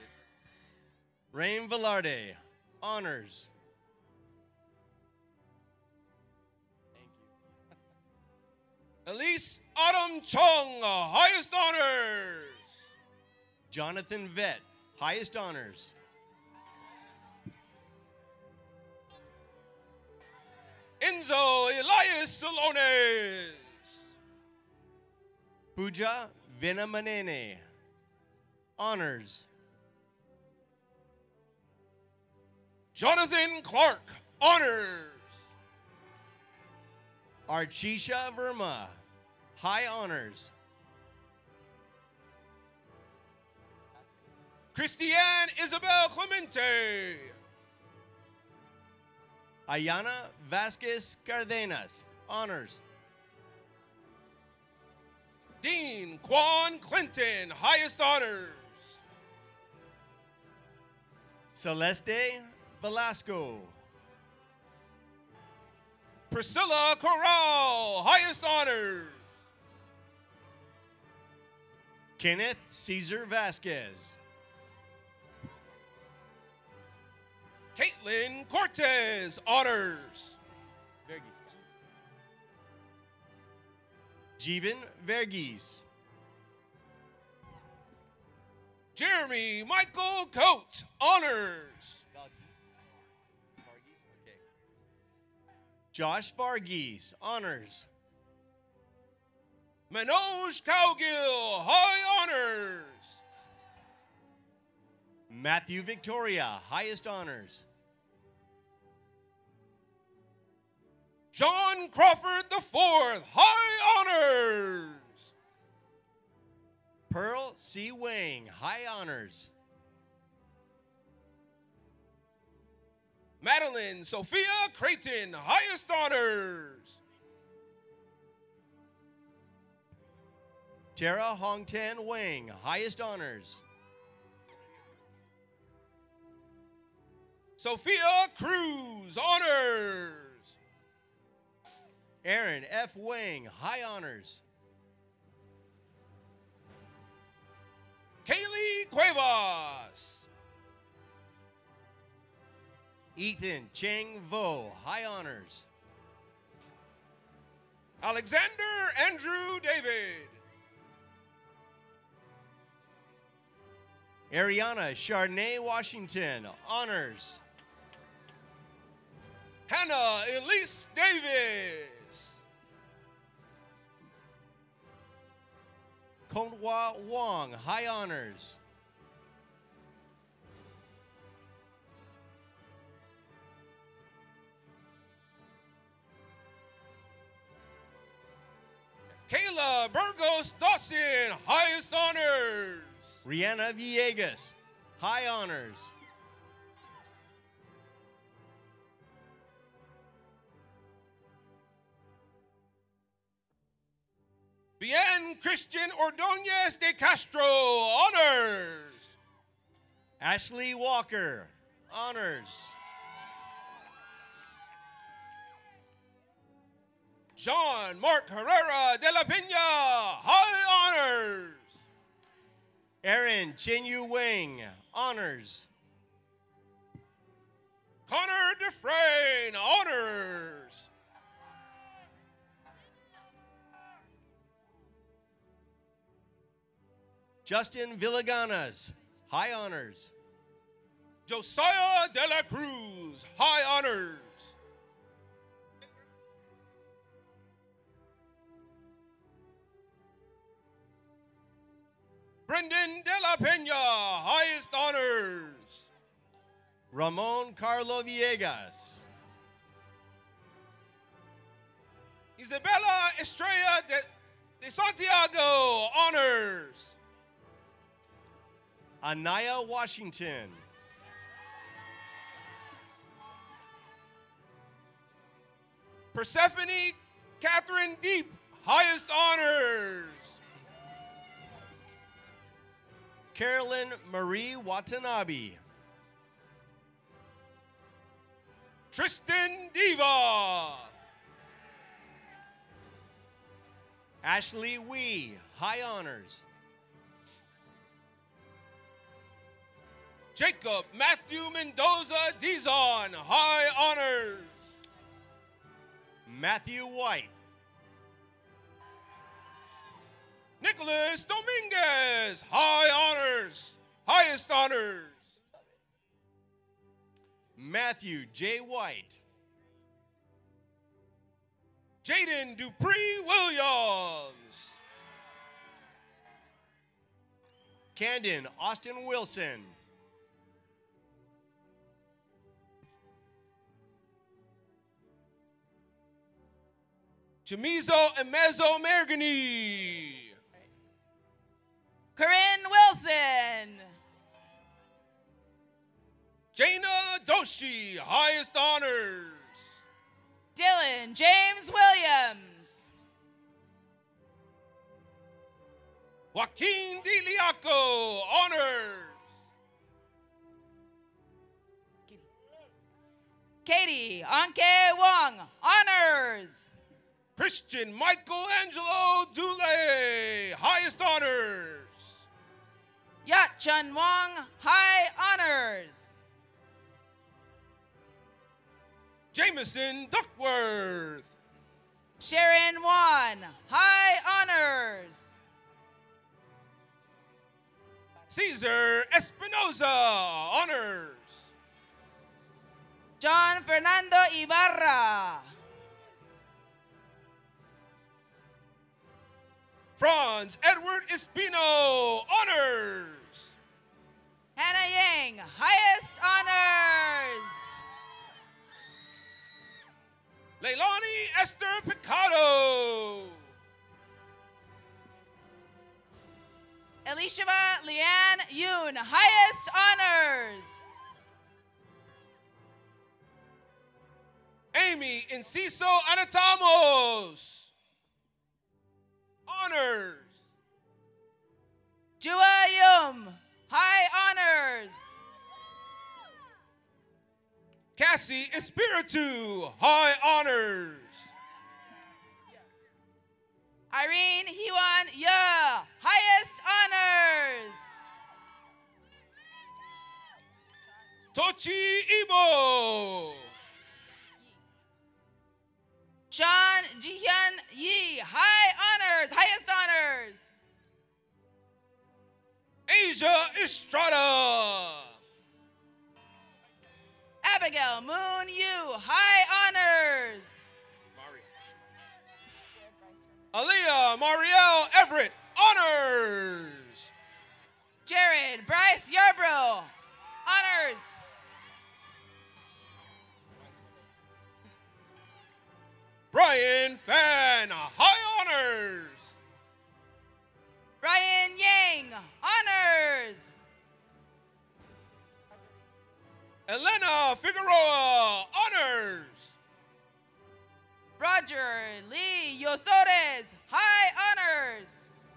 Rain Velarde, honors. Elise Autumn Chung, highest honors. Jonathan Vett, highest honors. Enzo Elias Salones. Pooja Venamanene, honors. Jonathan Clark, honors. Archisha Verma, high honors. Christiane Isabel Clemente. Ayana Vasquez Cardenas, honors. Dean Quan Clinton, highest honors. Celeste Velasco. Priscilla Corral, highest honors. Kenneth Cesar Vasquez. Caitlin Cortez, honors. Jeevan Verghese. Jeremy Michael Coates, honors. Josh Varghese, honors. Manoj Cowgill, high honors. Matthew Victoria, highest honors. John Crawford IV, high honors. Pearl C. Wang, high honors. Madeline Sophia Creighton, highest honors. Tara Hongtan Wang, highest honors. Sophia Cruz, honors. Aaron F. Wang, high honors. Kaylee Cuevas. Ethan Cheng Vo, high honors. Alexander Andrew David. Ariana Charnay Washington, honors. Hannah Elise Davis. Konghua Wong, high honors. Kayla Burgos Dawson, highest honors. Rihanna Villegas, high honors. Bien Christian Ordonez de Castro, honors. Ashley Walker, honors. Jean Mark Herrera de la Peña, high honors. Aaron Chenyu Wang, honors. Connor Dufresne, honors. Justin Villaganas, high honors. Josiah de la Cruz, high honors. Brendan de la Peña, highest honors. Ramon Carlo Villegas. Isabella Estrella de Santiago, honors. Anaya Washington. Persephone Catherine Deep, highest honors. Carolyn Marie Watanabe. Tristan Diva. Ashley Wee, high honors. Jacob Matthew Mendoza Dizon, high honors. Matthew White. Nicholas Dominguez, high honors, highest honors. Matthew J. White. Jaden Dupree Williams. Camden Austin Wilson. Chamizo Emezo Mergani. Corinne Wilson. Jaina Doshi, highest honors. Dylan James Williams. Joaquin DiLiaco, honors. Katie Anke Wong, honors. Christian Michelangelo Dule, highest honors. Yat Chun Wong, high honors. Jameson Duckworth. Sharon Wan, high honors. Caesar Espinoza, honors. John Fernando Ibarra. Franz Edward Espino, honors. Hannah Yang, highest honors. Leilani Esther Picado. Elishaba Leanne Yoon, highest honors. Amy Enciso Anatamos, honors. Jua Yum, high honors. Cassie Espiritu, high honors. Irene Hiwan Ya, highest honors. Tochi Ibo. Sean Jihyun Yi, high honors, highest honors. Asia Estrada. Abigail Moon Yu, high honors. Aaliyah Marielle Everett, honors. Jared Bryce Yarbrough, honors. Brian Fan, high honors. Ryan Yang, honors. Elena Figueroa, honors. Roger Lee Yosores, high honors.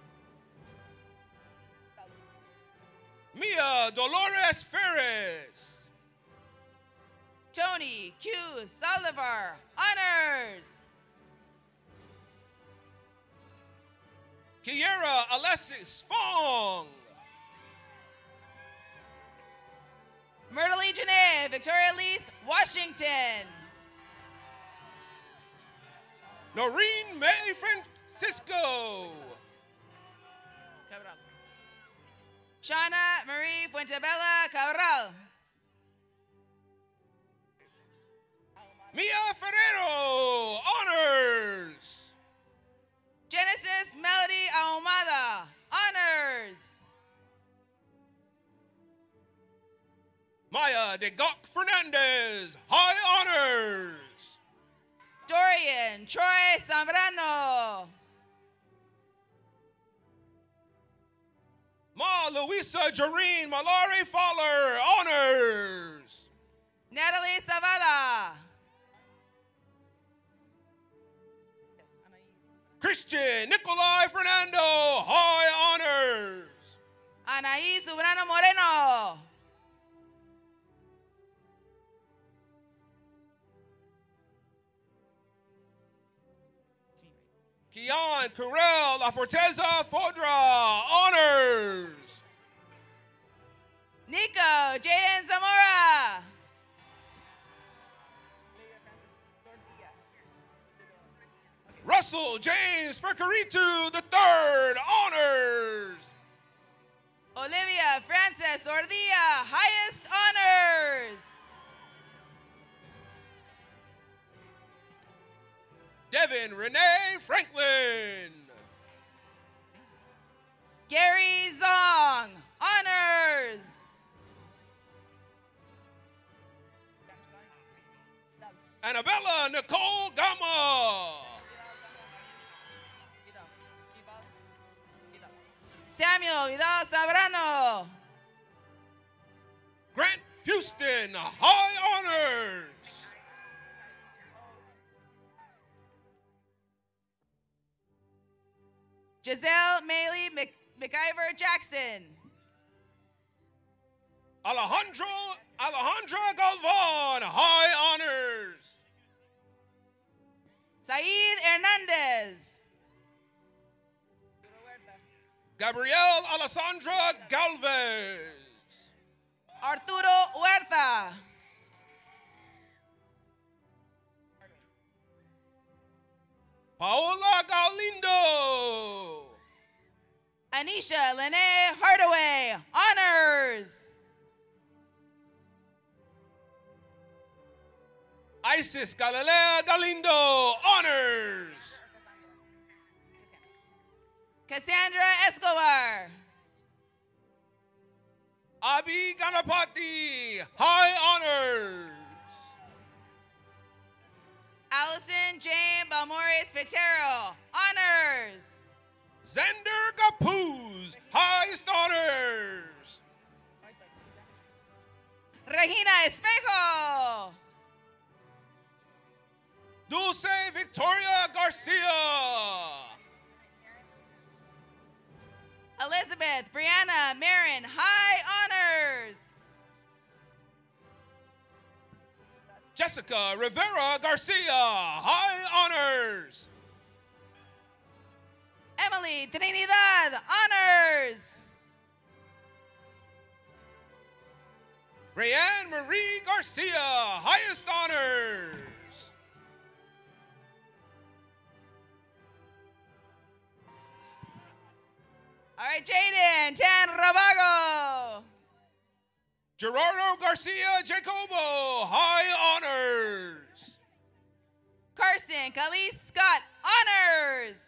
Mia Dolores Ferris. Tony Q. Salivar, honors. Kiera Alexis Fong. Myrtle Janae, Victoria Elise, Washington. Noreen May Francisco. Cabral. Shauna Marie Fuentebella Cabral. Mia Ferrero, honors. Genesis Melody Ahumada, honors. Maya de Gok Fernandez, high honors. Dorian Troy Zambrano. Ma Luisa Jareen Malare Fowler, honors. Natalie Zavala. Christian Nikolai Fernando, high honors. Anaí Sobrano Moreno. Kian Carell La Forteza Fodra, honors. Nico Jaden Zamora. Russell James Fercaritu III, honors. Olivia Frances Ordilla, highest honors. Devin Renee Franklin. Gary Zong, honors. Annabella Nicole Gama. Samuel Vidal Zambrano. Grant Houston, high honors. Giselle Maley McIver Jackson. Alejandra Galvan, high honors. Said Hernandez. Gabrielle Alessandra Galvez. Arturo Huerta. Paola Galindo. Anisha Lene Hardaway, honors. Isis Galilea Galindo, honors. Cassandra Escobar. Abi Ganapati, high honors. Allison Jane Balmores Vitero, honors. Xander Gapuz, highest honors. Regina Espejo. Dulce Victoria Garcia. Elizabeth Brianna Marin, high honors. Jessica Rivera Garcia, high honors. Emily Trinidad, honors. Rayanne Marie Garcia, highest honors. All right, Jaden Tan Rabago. Gerardo Garcia Jacobo, high honors. Carson Khalees Scott, honors.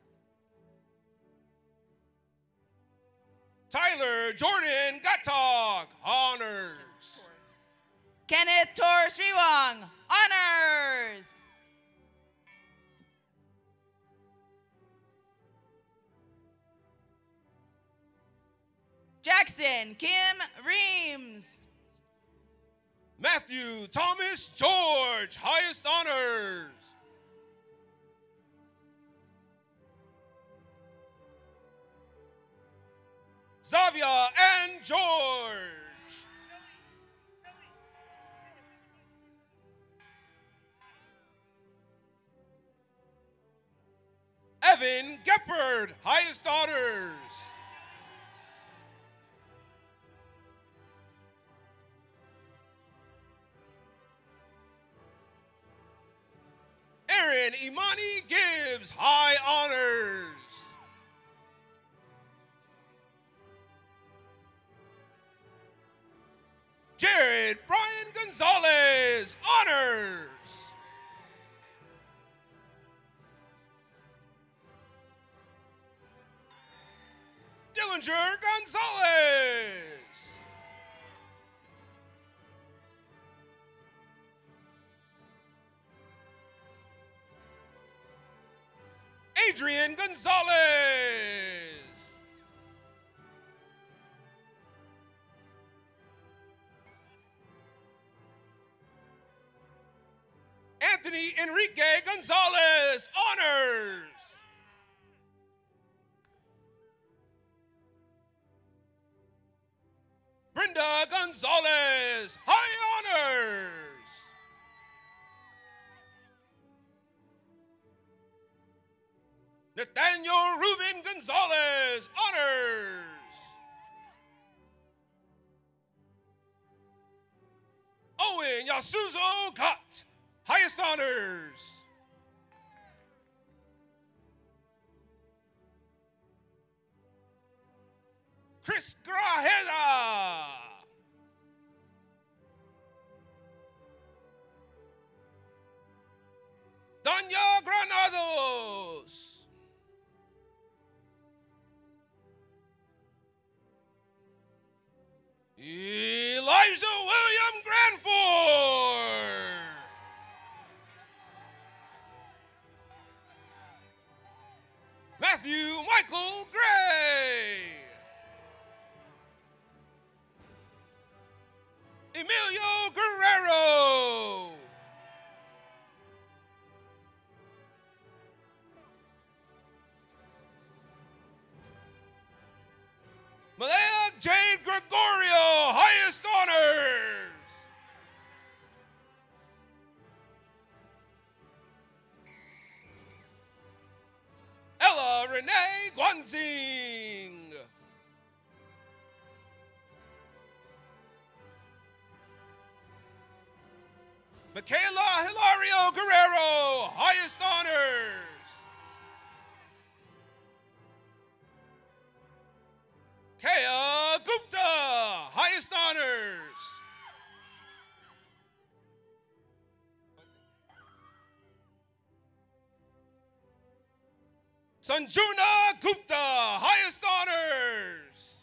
Tyler Jordan Gattog, honors. Kenneth Tor Sriwang, honors. Jackson Kim Reams. Matthew Thomas George, highest honors. Xavier and George. Evan Geppard, highest honors. Aaron Imani Gibbs, high honors. Jared Brian Gonzalez, honors. Dillinger Gonzalez. Adrian Gonzalez. Anthony Enrique Gonzalez, honors. Brenda Gonzalez, high honors. Nathaniel Ruben Gonzalez, honors. Owen Yasuzo Gott, highest honors. Chris Grajeda. Danya Granados. Elijah William Granford. Matthew Michael Gray. Emilio Guerrero. Malaya Jade Gregorio, highest honors. Ella Renee Guanzing. Michaela Hilario Guerrero, highest honors. Kaya Gupta, highest honors. Sanjuna Gupta, highest honors.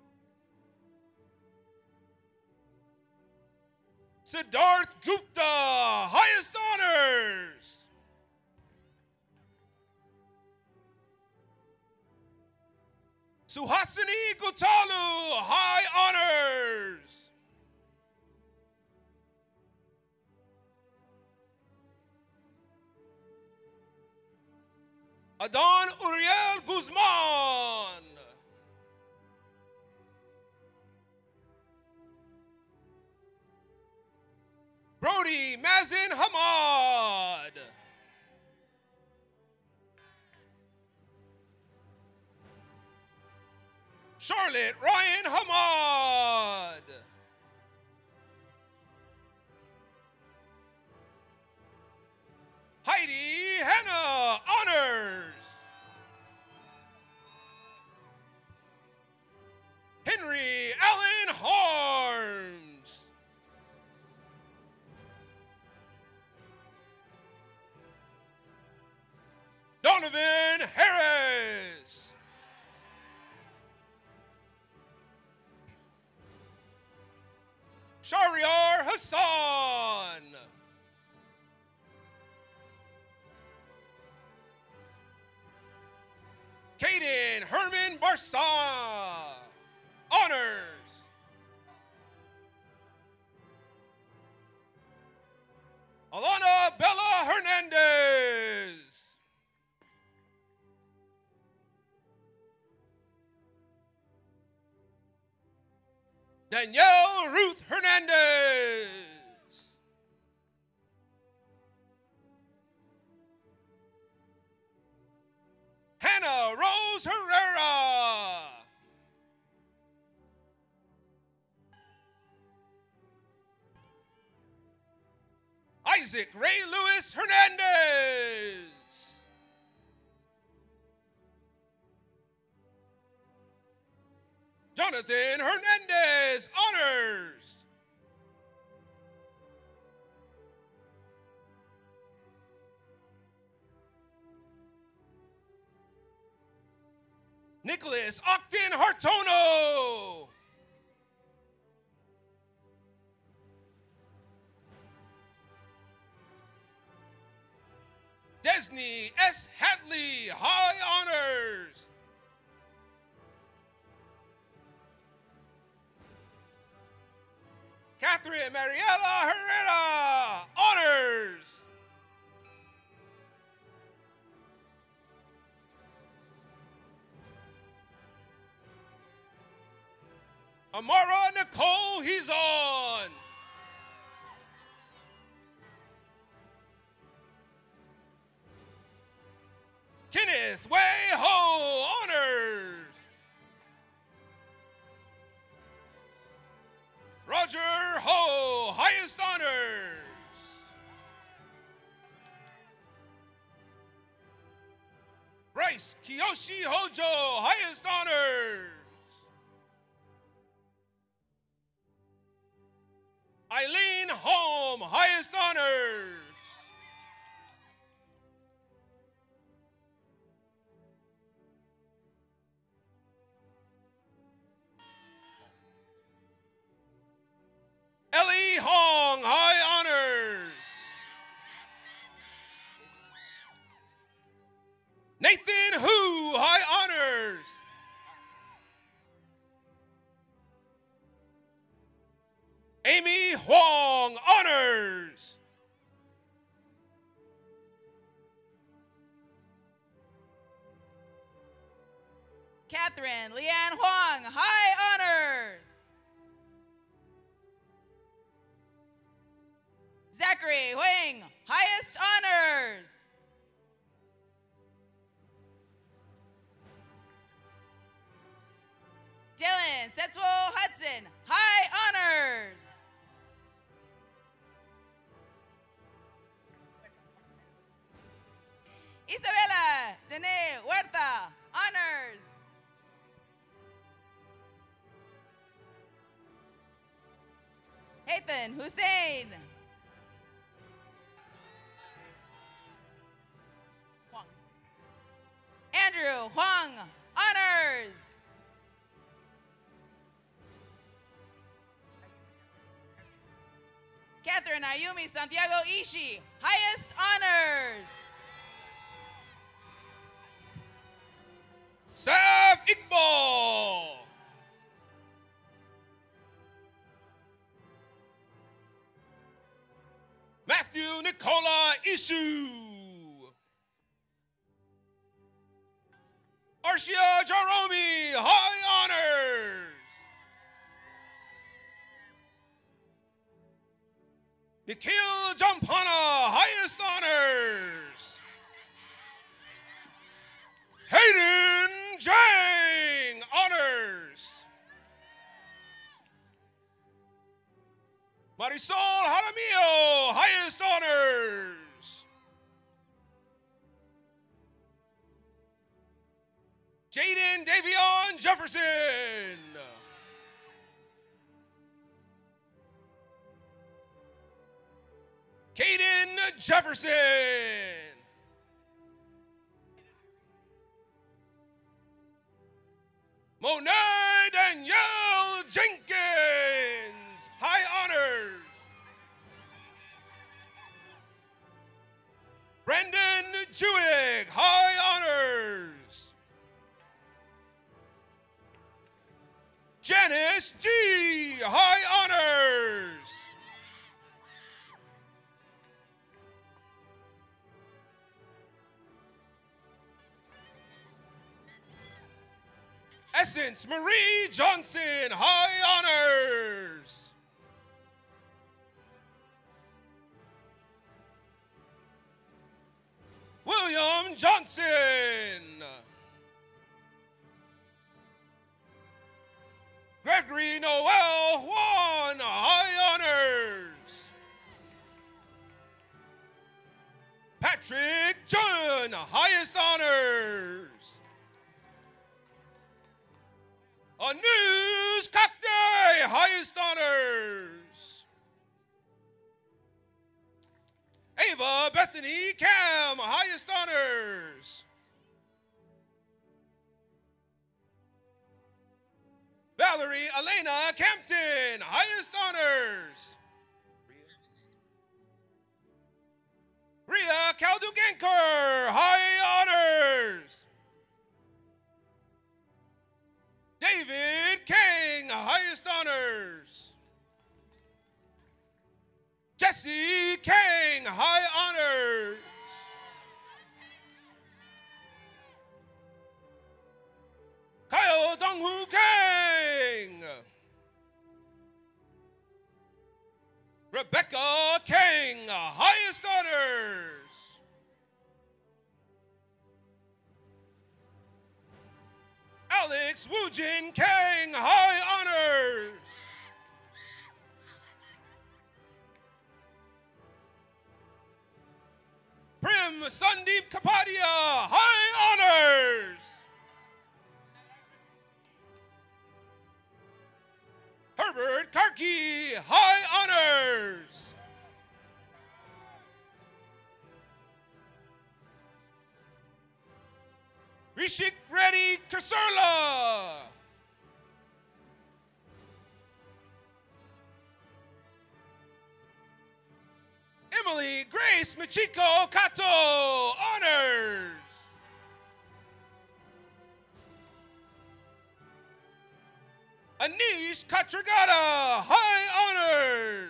Siddharth Gupta, highest honors. Suhasini Gutalu, high honors. Adon Uriel Guzman. Brody Mazin Hamad. Charlotte Ryan Hamad. Heidi Hannah, honors. Henry Allen Harms. Shahriar Hassan. Caden Herman Barsa, honors. Alana Bella Hernandez. Danielle Ruth Hernandez. Hannah Rose Herrera. Isaac Ray Lewis Hernandez. Jonathan Hernandez, honors. Nicholas Octon Hartono. Desney S. Hadley, high honors. Catherine Mariela Herrera, honors. Amara Nicole Hezon. Kenneth Way Ho, honors. Roger Ho, highest honors. Bryce Kiyoshi Hojo, highest honors. Eileen Holm, highest honors. Ellie Hong, high honors. Nathan Hu, high honors. Amy Huang, honors. Catherine Leanne Huang, high honors. Zachary Huang, highest honors. Dylan Setsuo Hudson, high honors. Isabella Dene Huerta, honors. Hathan Hussein. Andrew Huang, honors. Catherine Ayumi Santiago Ishii, highest honors. Saf Iqbal. Matthew Nicola Ishu. Arshia Jaromi, high honors. Nikhil Jampana, highest honors. Hayden Jang, honors. Marisol Jaramillo, highest honors. Jaden Davion Jefferson. Caden Jefferson. Monet Danielle Jenkins, high honors. Janice G. High Honors. Essence Marie Johnson, High Honors. William Johnson. Gregory Noel Juan, High Honors. Patrick Jun, highest honors. Anus Kakde, highest honors. Ava Bethany Cam, highest honors. Valerie Elena Campton, highest honors. Ria Kaldugankar, high honors. David King, highest honors. Jesse King, high honors. Kyle Donghu King. Rebecca King, highest honors. Alex Woojin King, high honors. Prim Sandeep Kapadia, high honors. Herbert Karki, high honors. Rishik Reddy Kasurla. Emily Grace Michiko Kato, honors. Anish Katragada, high honors.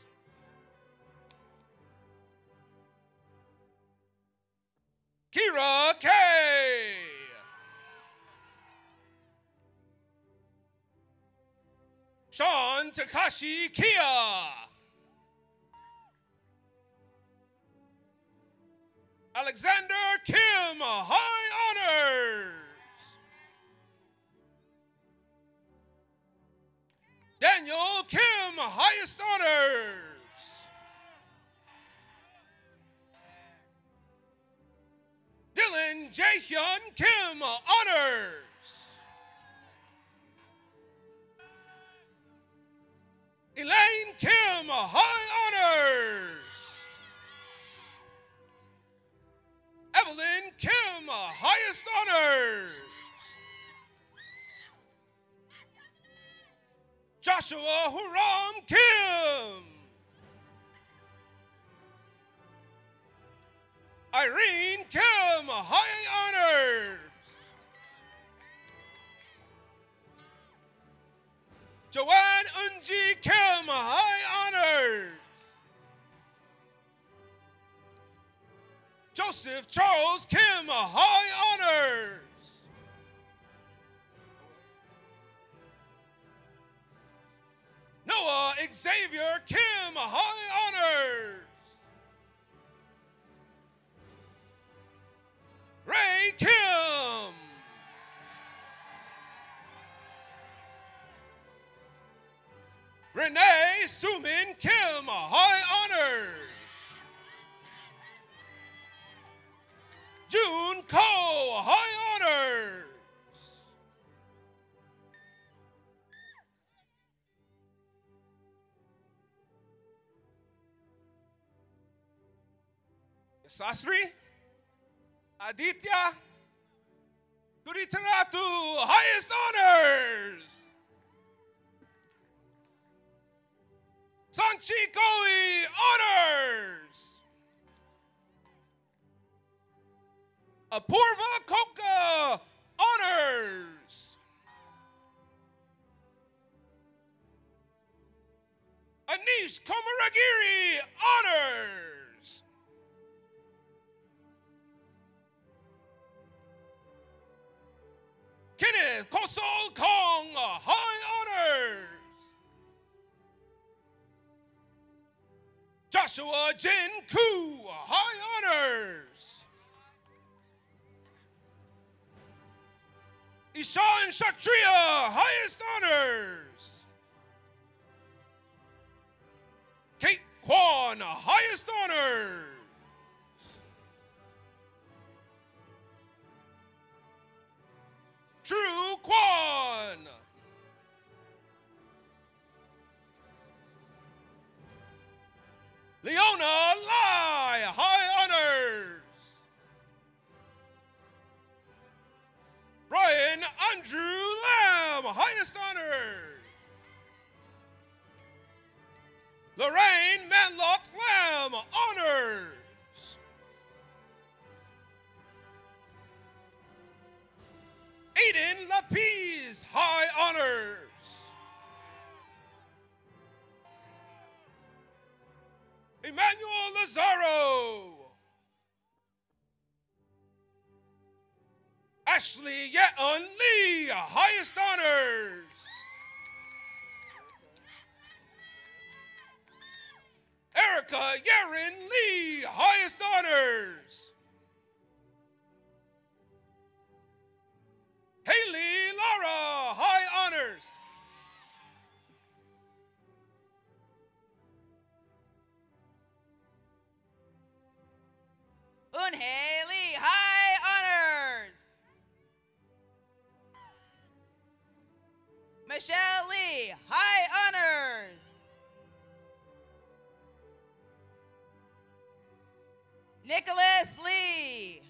Kira K. Sean Takashi Kia. Alexander Kim, high honors. Daniel Kim, highest honors. Dylan Jaehyun Kim, honors. Elaine Kim, high honors. Evelyn Kim, highest honors. Joshua Huram Kim. Irene Kim, high honors. Joanne Unji Kim, high honors. Joseph Charles Kim, high honors. Noah Xavier Kim, high honors. Ray Kim. Renee Sumin Kim, high honors. June Ko, high honors. Sasri, Aditya, Duritaratu, highest honors. Sanchi Koi, honors. Apurva Koka, honors. East Komaragiri honors. Kenneth Kosol Kong, high honors. Joshua Jin Koo, high honors. Ishan Kshatriya, highest honors. Kate Kwan, highest honors. True Kwan. Leona Lai, high honors. Brian Andrew Lamb, highest honors. Lorraine Manlock Lamb, honors. Aiden Lapise, high honors. Emmanuel Lazaro. Ashley Yeon Lee, highest honors. Erica Yaren Lee, highest honors. Haley Lara, high honors. Eunhae Lee, high honors. Michelle Lee, high honors. Nicholas Lee.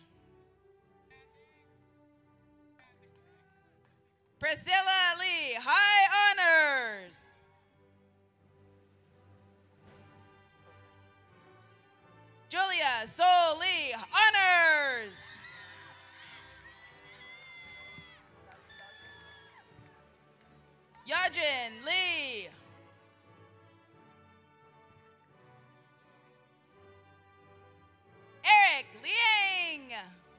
Priscilla Lee, high honors. Julia Sol Lee, honors. Yajin Lee. Eric Liang.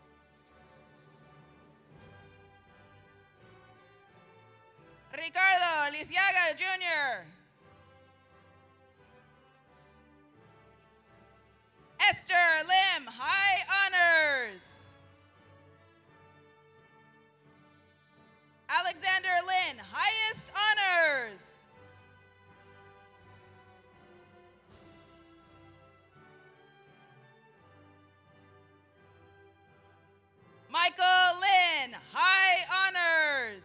Ricardo Lisiaga Jr. Esther Lim, high honors. Alexander Lin, highest honors. Michael Lin, high honors.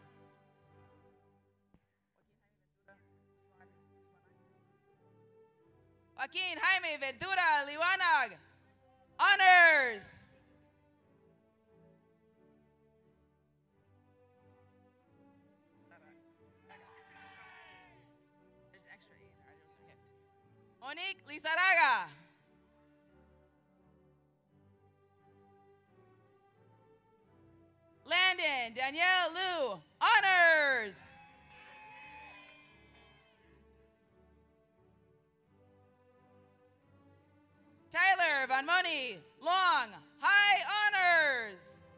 Joaquin Jaime Ventura Liwanag, honors. Monique Lizaraga. Landon Danielle Liu, honors. Tyler Van Money Long, high honors.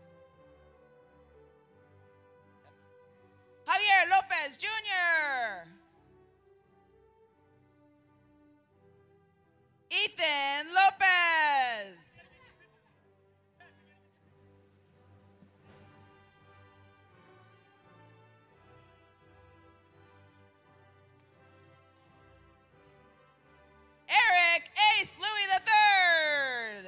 Javier Lopez Jr. Ethan Lopez. Eric Ace Louis III.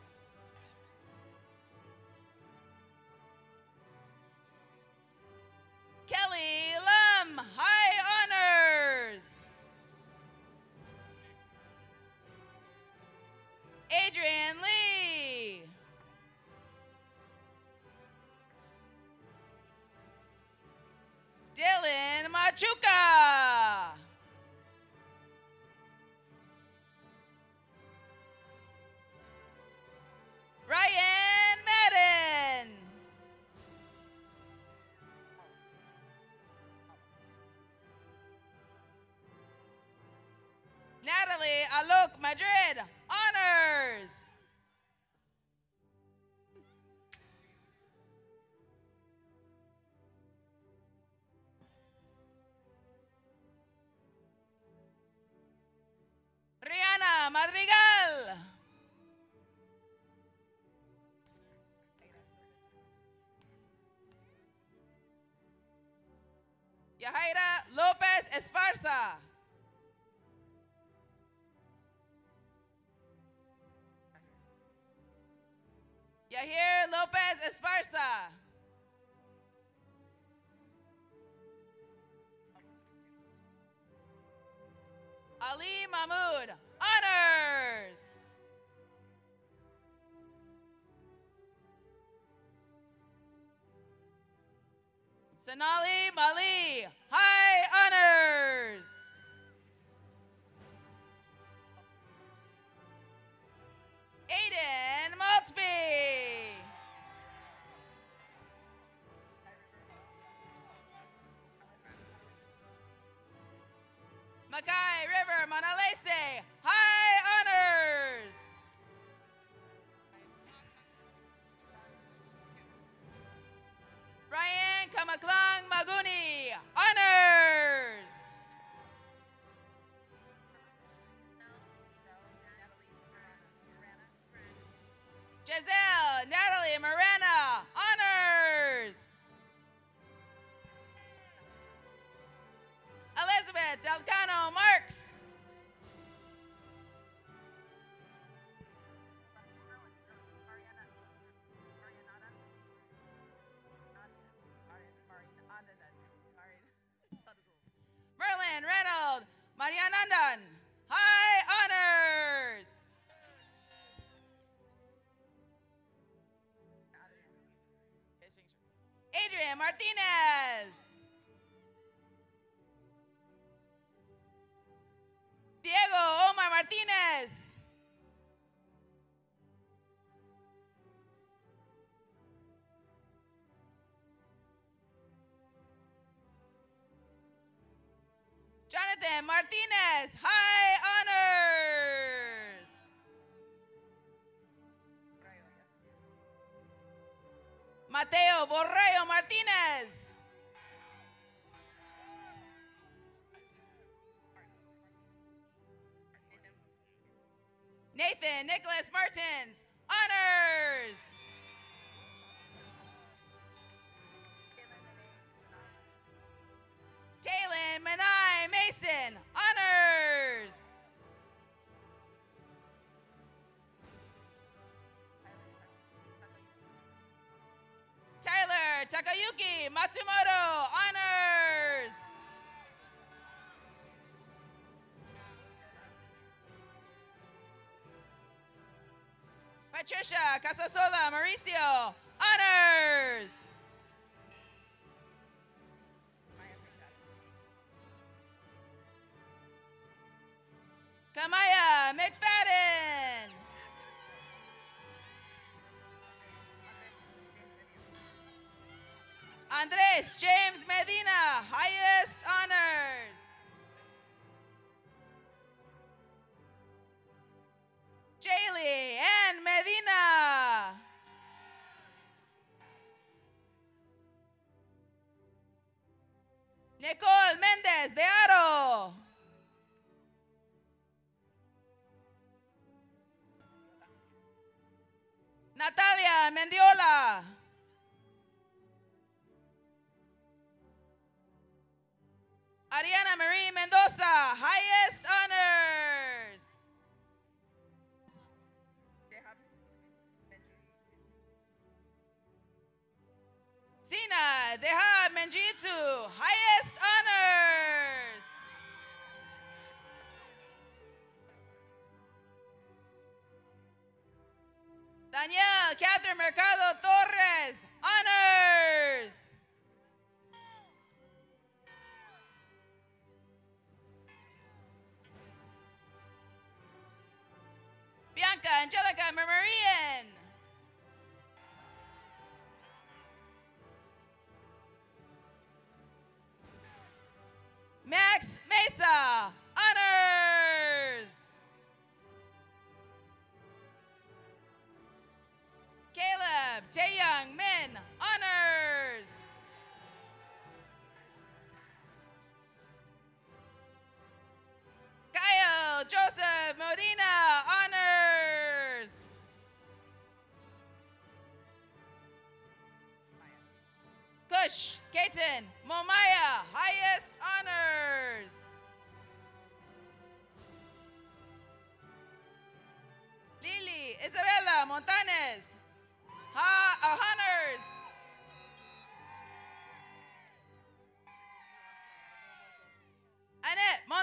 Kelly Lum, high honors. Adrian Lee. Dylan Machuca. Ryan Madden. Alok Madrid, honors. Rihanna Madrigal. Yahaira Lopez Esparza. Yahir Lopez Esparza. Ali Mahmoud, honors. Sonali Mali, high honors. Aiden Maltby. Mackay River Manalese, high honors. Ryan Kamaklang Maguni, honors. Giselle Natalie Morena, honors. Elizabeth Delcano Marks. Merlin Reynolds Marianandan, high honors. Adrian Martinez. Diego Omar Martinez. Jonathan Martinez, high honors. Mateo Borrello Martinez. Nathan Nicholas Martins, honors. Taylon Menai Mason, honors. Tyler Takayuki Matsumoto, honors. Patricia Casasola Mauricio, honors. Kamaya McFadden. Andres James Medina, highest honors. Jaylee Ann Medina. Nicole Mendez de Aro. Natalia Mendiola. Ariana Marie Mendoza, highest honors. Sina Deha Menjitu, highest honors. Danielle Catherine Mercado Torres, honors. Bianca Angelica Marian. Max Mesa, honors.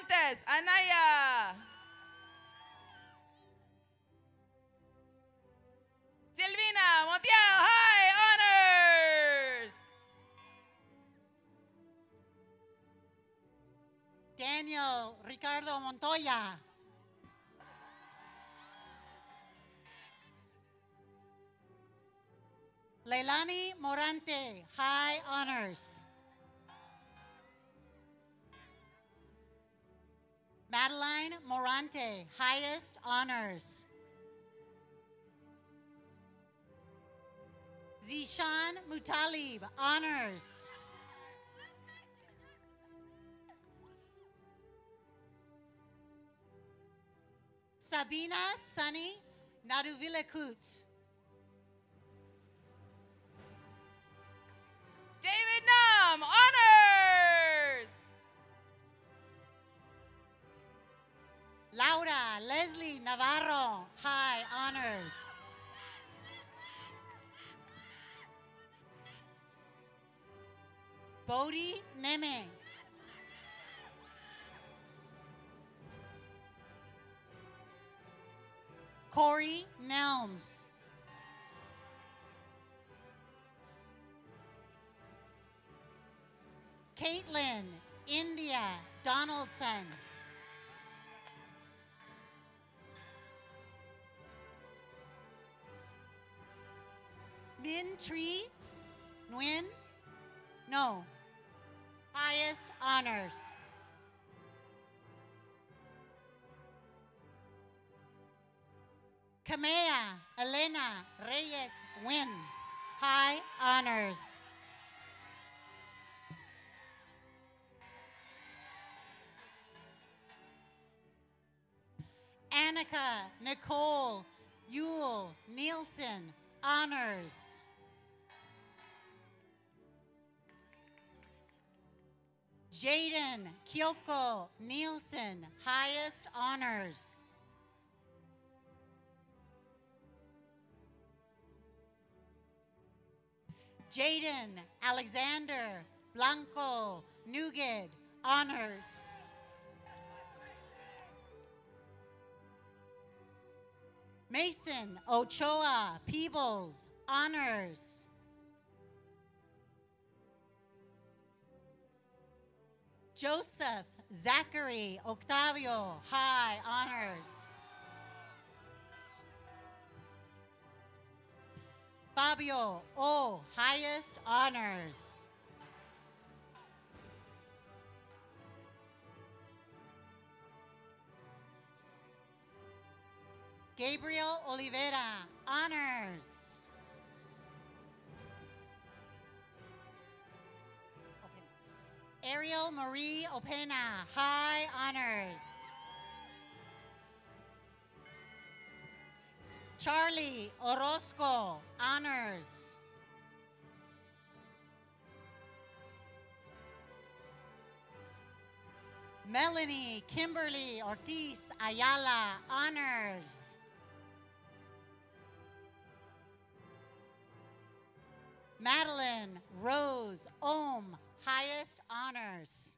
Montes, Anaya. Silvina Montiel, high honors. Daniel Ricardo Montoya. Leilani Morante, high honors. Madeline Morante, highest honors. Zishan Mutalib, honors. Sabina Sunny Naduvilakut. David Nam, honors. Laura Leslie Navarro, high honors. Bodhi Neme. Corey Nelms. Caitlin India Donaldson. Min Tree Nguyen? No. Highest honors. Kamea Elena Reyes Win. High honors. Annika Nicole Yule Nielsen, honors. Jaden Kyoko Nielsen, highest honors. Jaden Alexander Blanco Nuged, honors. Mason Ochoa Peebles, honors. Joseph Zachary Octavio, high honors. Fabio O, highest honors. Gabriel Oliveira, honors. Ariel Marie Opena, high honors. Charlie Orozco, honors. Melanie Kimberly Ortiz Ayala, honors. Madeline Rose Ohm, highest honors.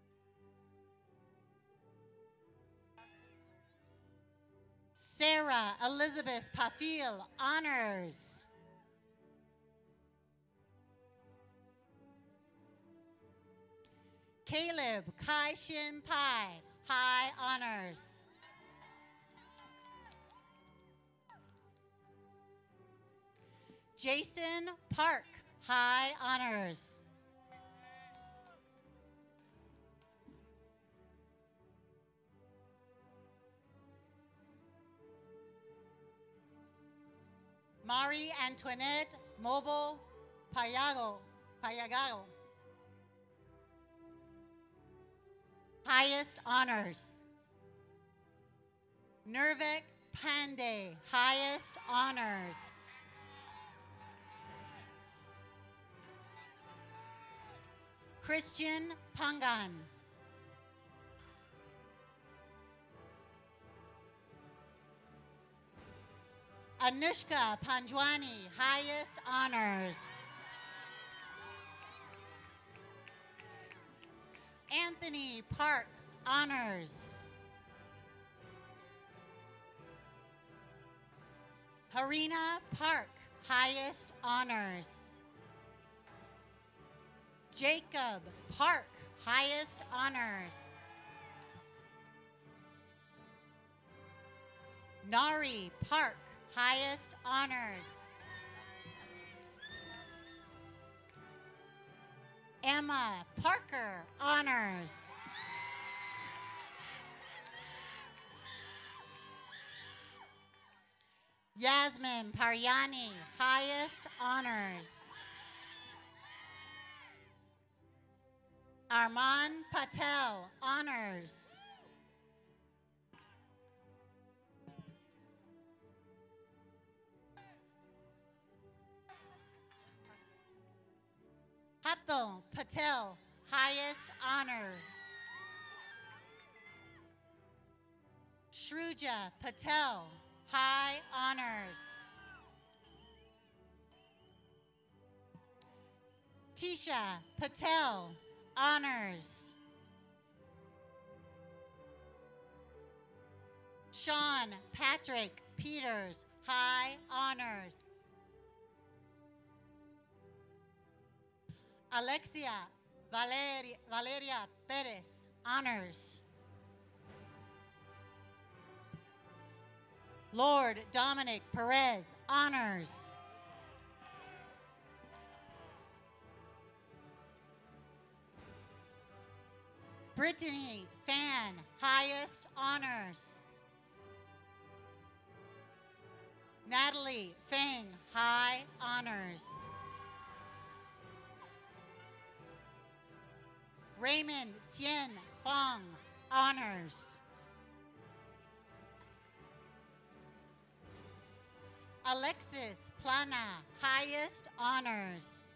Sarah Elizabeth Pafil, honors. Caleb Kai Shin Pai, high honors. Jason Park, high honors. Mari Antoinette Mobo Payagao, highest honors. Nurvik Pandey, highest honors. Christian Pangan. Anushka Panjwani, highest honors. Anthony Park, honors. Harina Park, highest honors. Jacob Park, highest honors. Nari Park, highest honors. Emma Parker, honors. Yasmin Paryani, highest honors. Arman Patel, honors. Hato Patel, highest honors. Shruja Patel, high honors. Tisha Patel, honors. Sean Patrick Peters, high honors. Alexia Valeria Perez, honors. Lord Dominic Perez, honors. Brittany Fan, highest honors. Natalie Feng, high honors. Raymond Tien Fong, honors. Alexis Plana, highest honors.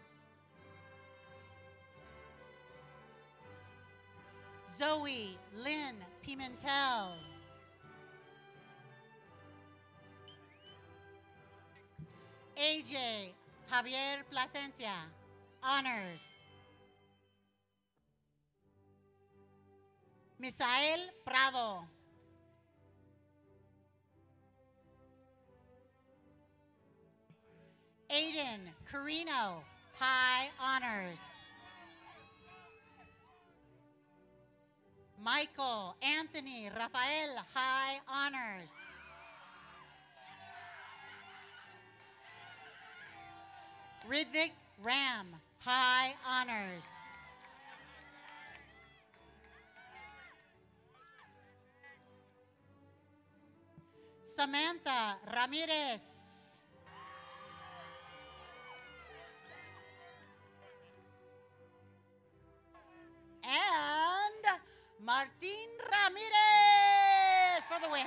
Zoe Lynn Pimentel. AJ Javier Plasencia, honors. Misael Prado. Aiden Carino, high honors. Michael Anthony Rafael, high honors. Ridvik Ram, high honors. Samantha Ramirez. And Martin Ramirez for the win.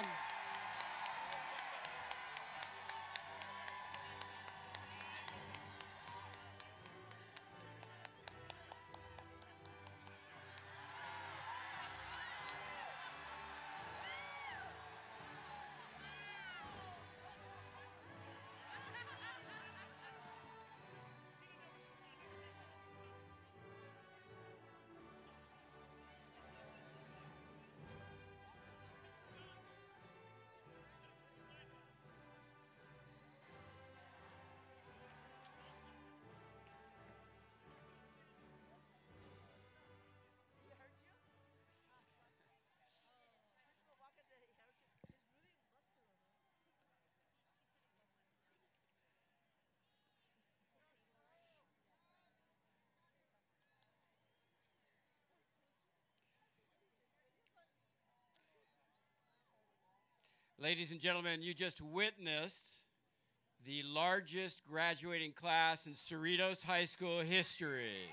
Ladies and gentlemen, you just witnessed the largest graduating class in Cerritos High School history.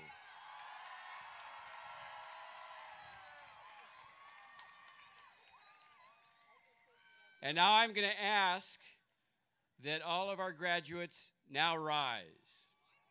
And now I'm going to ask that all of our graduates now rise.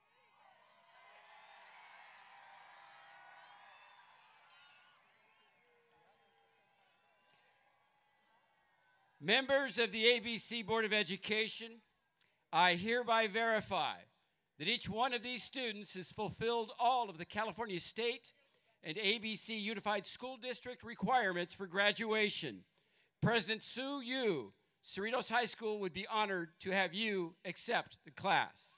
Members of the ABC Board of Education, I hereby verify that each one of these students has fulfilled all of the California state and ABC Unified School District requirements for graduation. President Sue Yu, Cerritos High School would be honored to have you accept the class.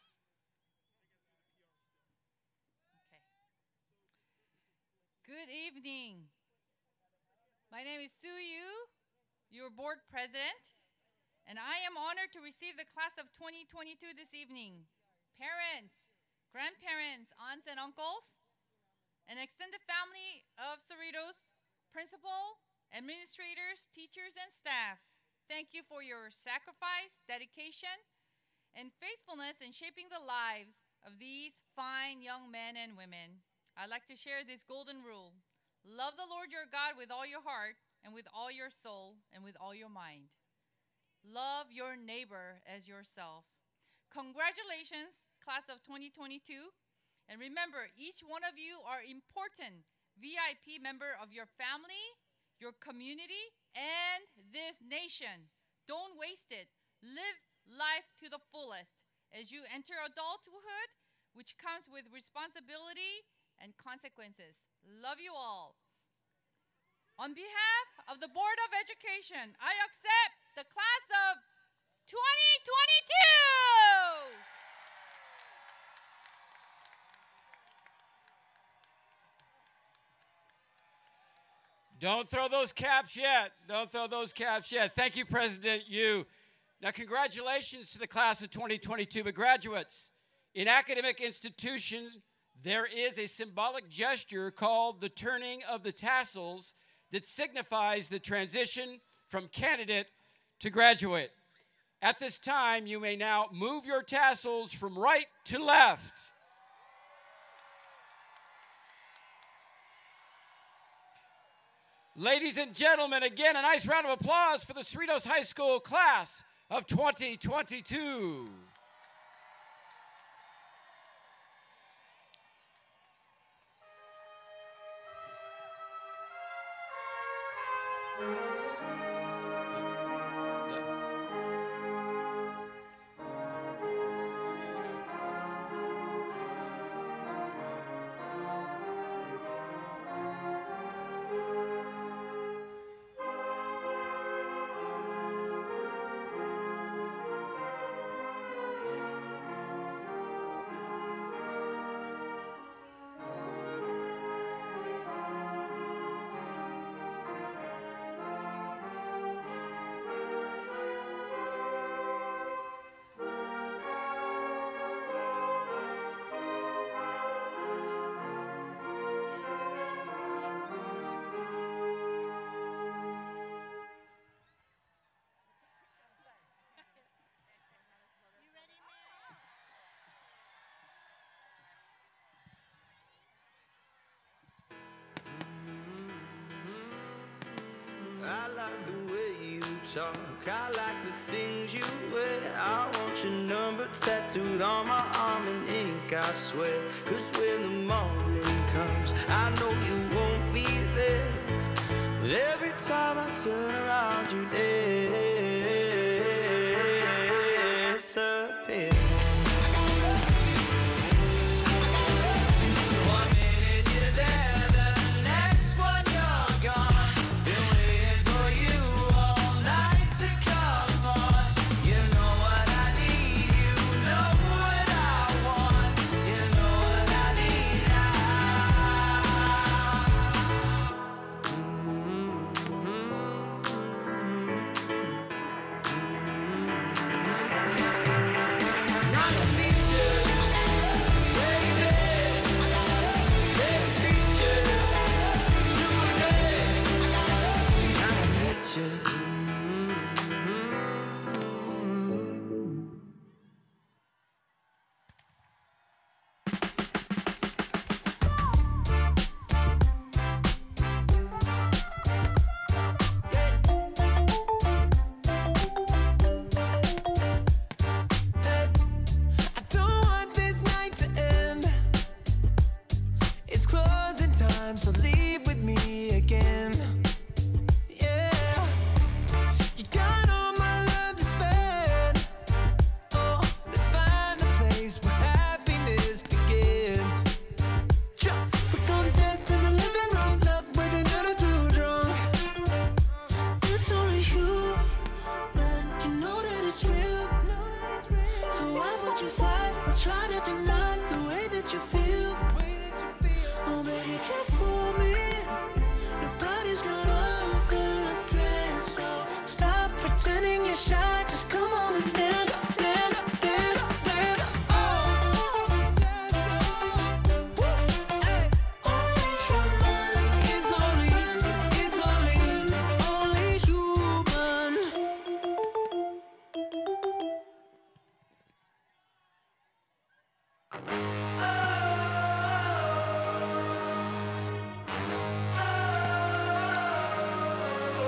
Good evening. My name is Sue Yu, your board president, and I am honored to receive the class of 2022 this evening. Parents, grandparents, aunts and uncles, an extended family of Cerritos, principal, administrators, teachers, and staffs, thank you for your sacrifice, dedication, and faithfulness in shaping the lives of these fine young men and women. I'd like to share this golden rule. Love the Lord your God with all your heart and with all your soul and with all your mind. Love your neighbor as yourself. Congratulations, class of 2022. And remember, each one of you are important VIP member of your family, your community, and this nation. Don't waste it. Live life to the fullest as you enter adulthood, which comes with responsibility and consequences. Love you all. On behalf of the Board of Education, I accept the class of 2022! Don't throw those caps yet. Don't throw those caps yet. Thank you, President Yu. Now, congratulations to the class of 2022, but graduates, in academic institutions, there is a symbolic gesture called the turning of the tassels that signifies the transition from candidate to graduate. At this time, you may now move your tassels from right to left. Ladies and gentlemen, again, a nice round of applause for the Cerritos High School class of 2022. I like the way you talk, I like the things you wear. I want your number tattooed on my arm in ink, I swear. Cause when the morning comes, I know you won't be there. But every time I turn around, you disappear.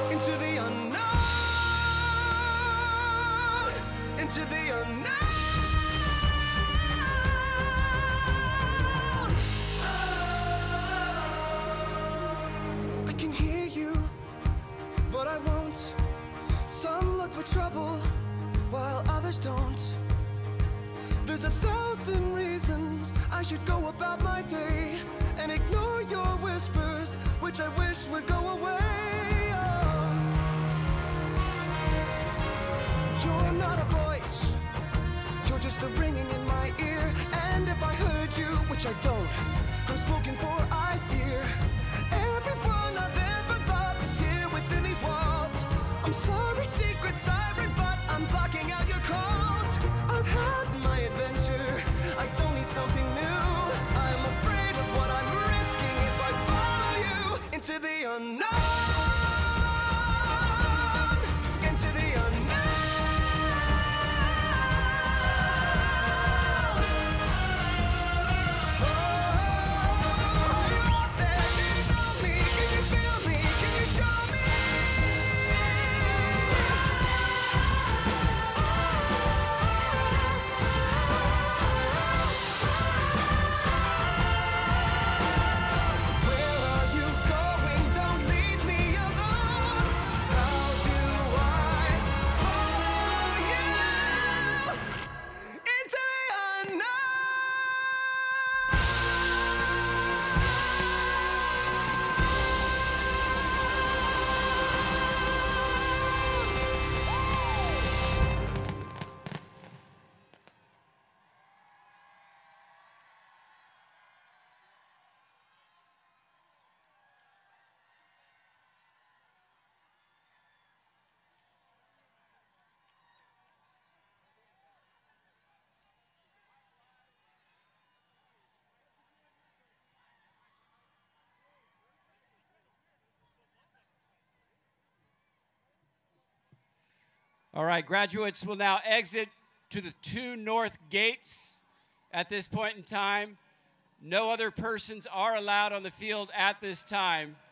into the unknown, into the unknown. I can hear you, but I won't. Some look for trouble, while others don't. There's 1,000 reasons I should go about my day and ignore your whispers, which I wish would go away. Oh. You're not a voice, you're just a ringing in my ear. And if I heard you, which I don't, I'm spoken for, I fear. Everyone I've ever loved is here within these walls. I'm sorry, secret siren, but I'm blocking out your calls. I've had my adventure, I don't need something new. I'm afraid of what I'm risking if I follow you into the unknown, into the unknown. Oh, are you out there? Do you know me? Can you feel me? Can you show me? Where are you going? Don't leave me alone. How do I follow you into the All right, graduates will now exit to the 2 north gates at this point in time. No other persons are allowed on the field at this time.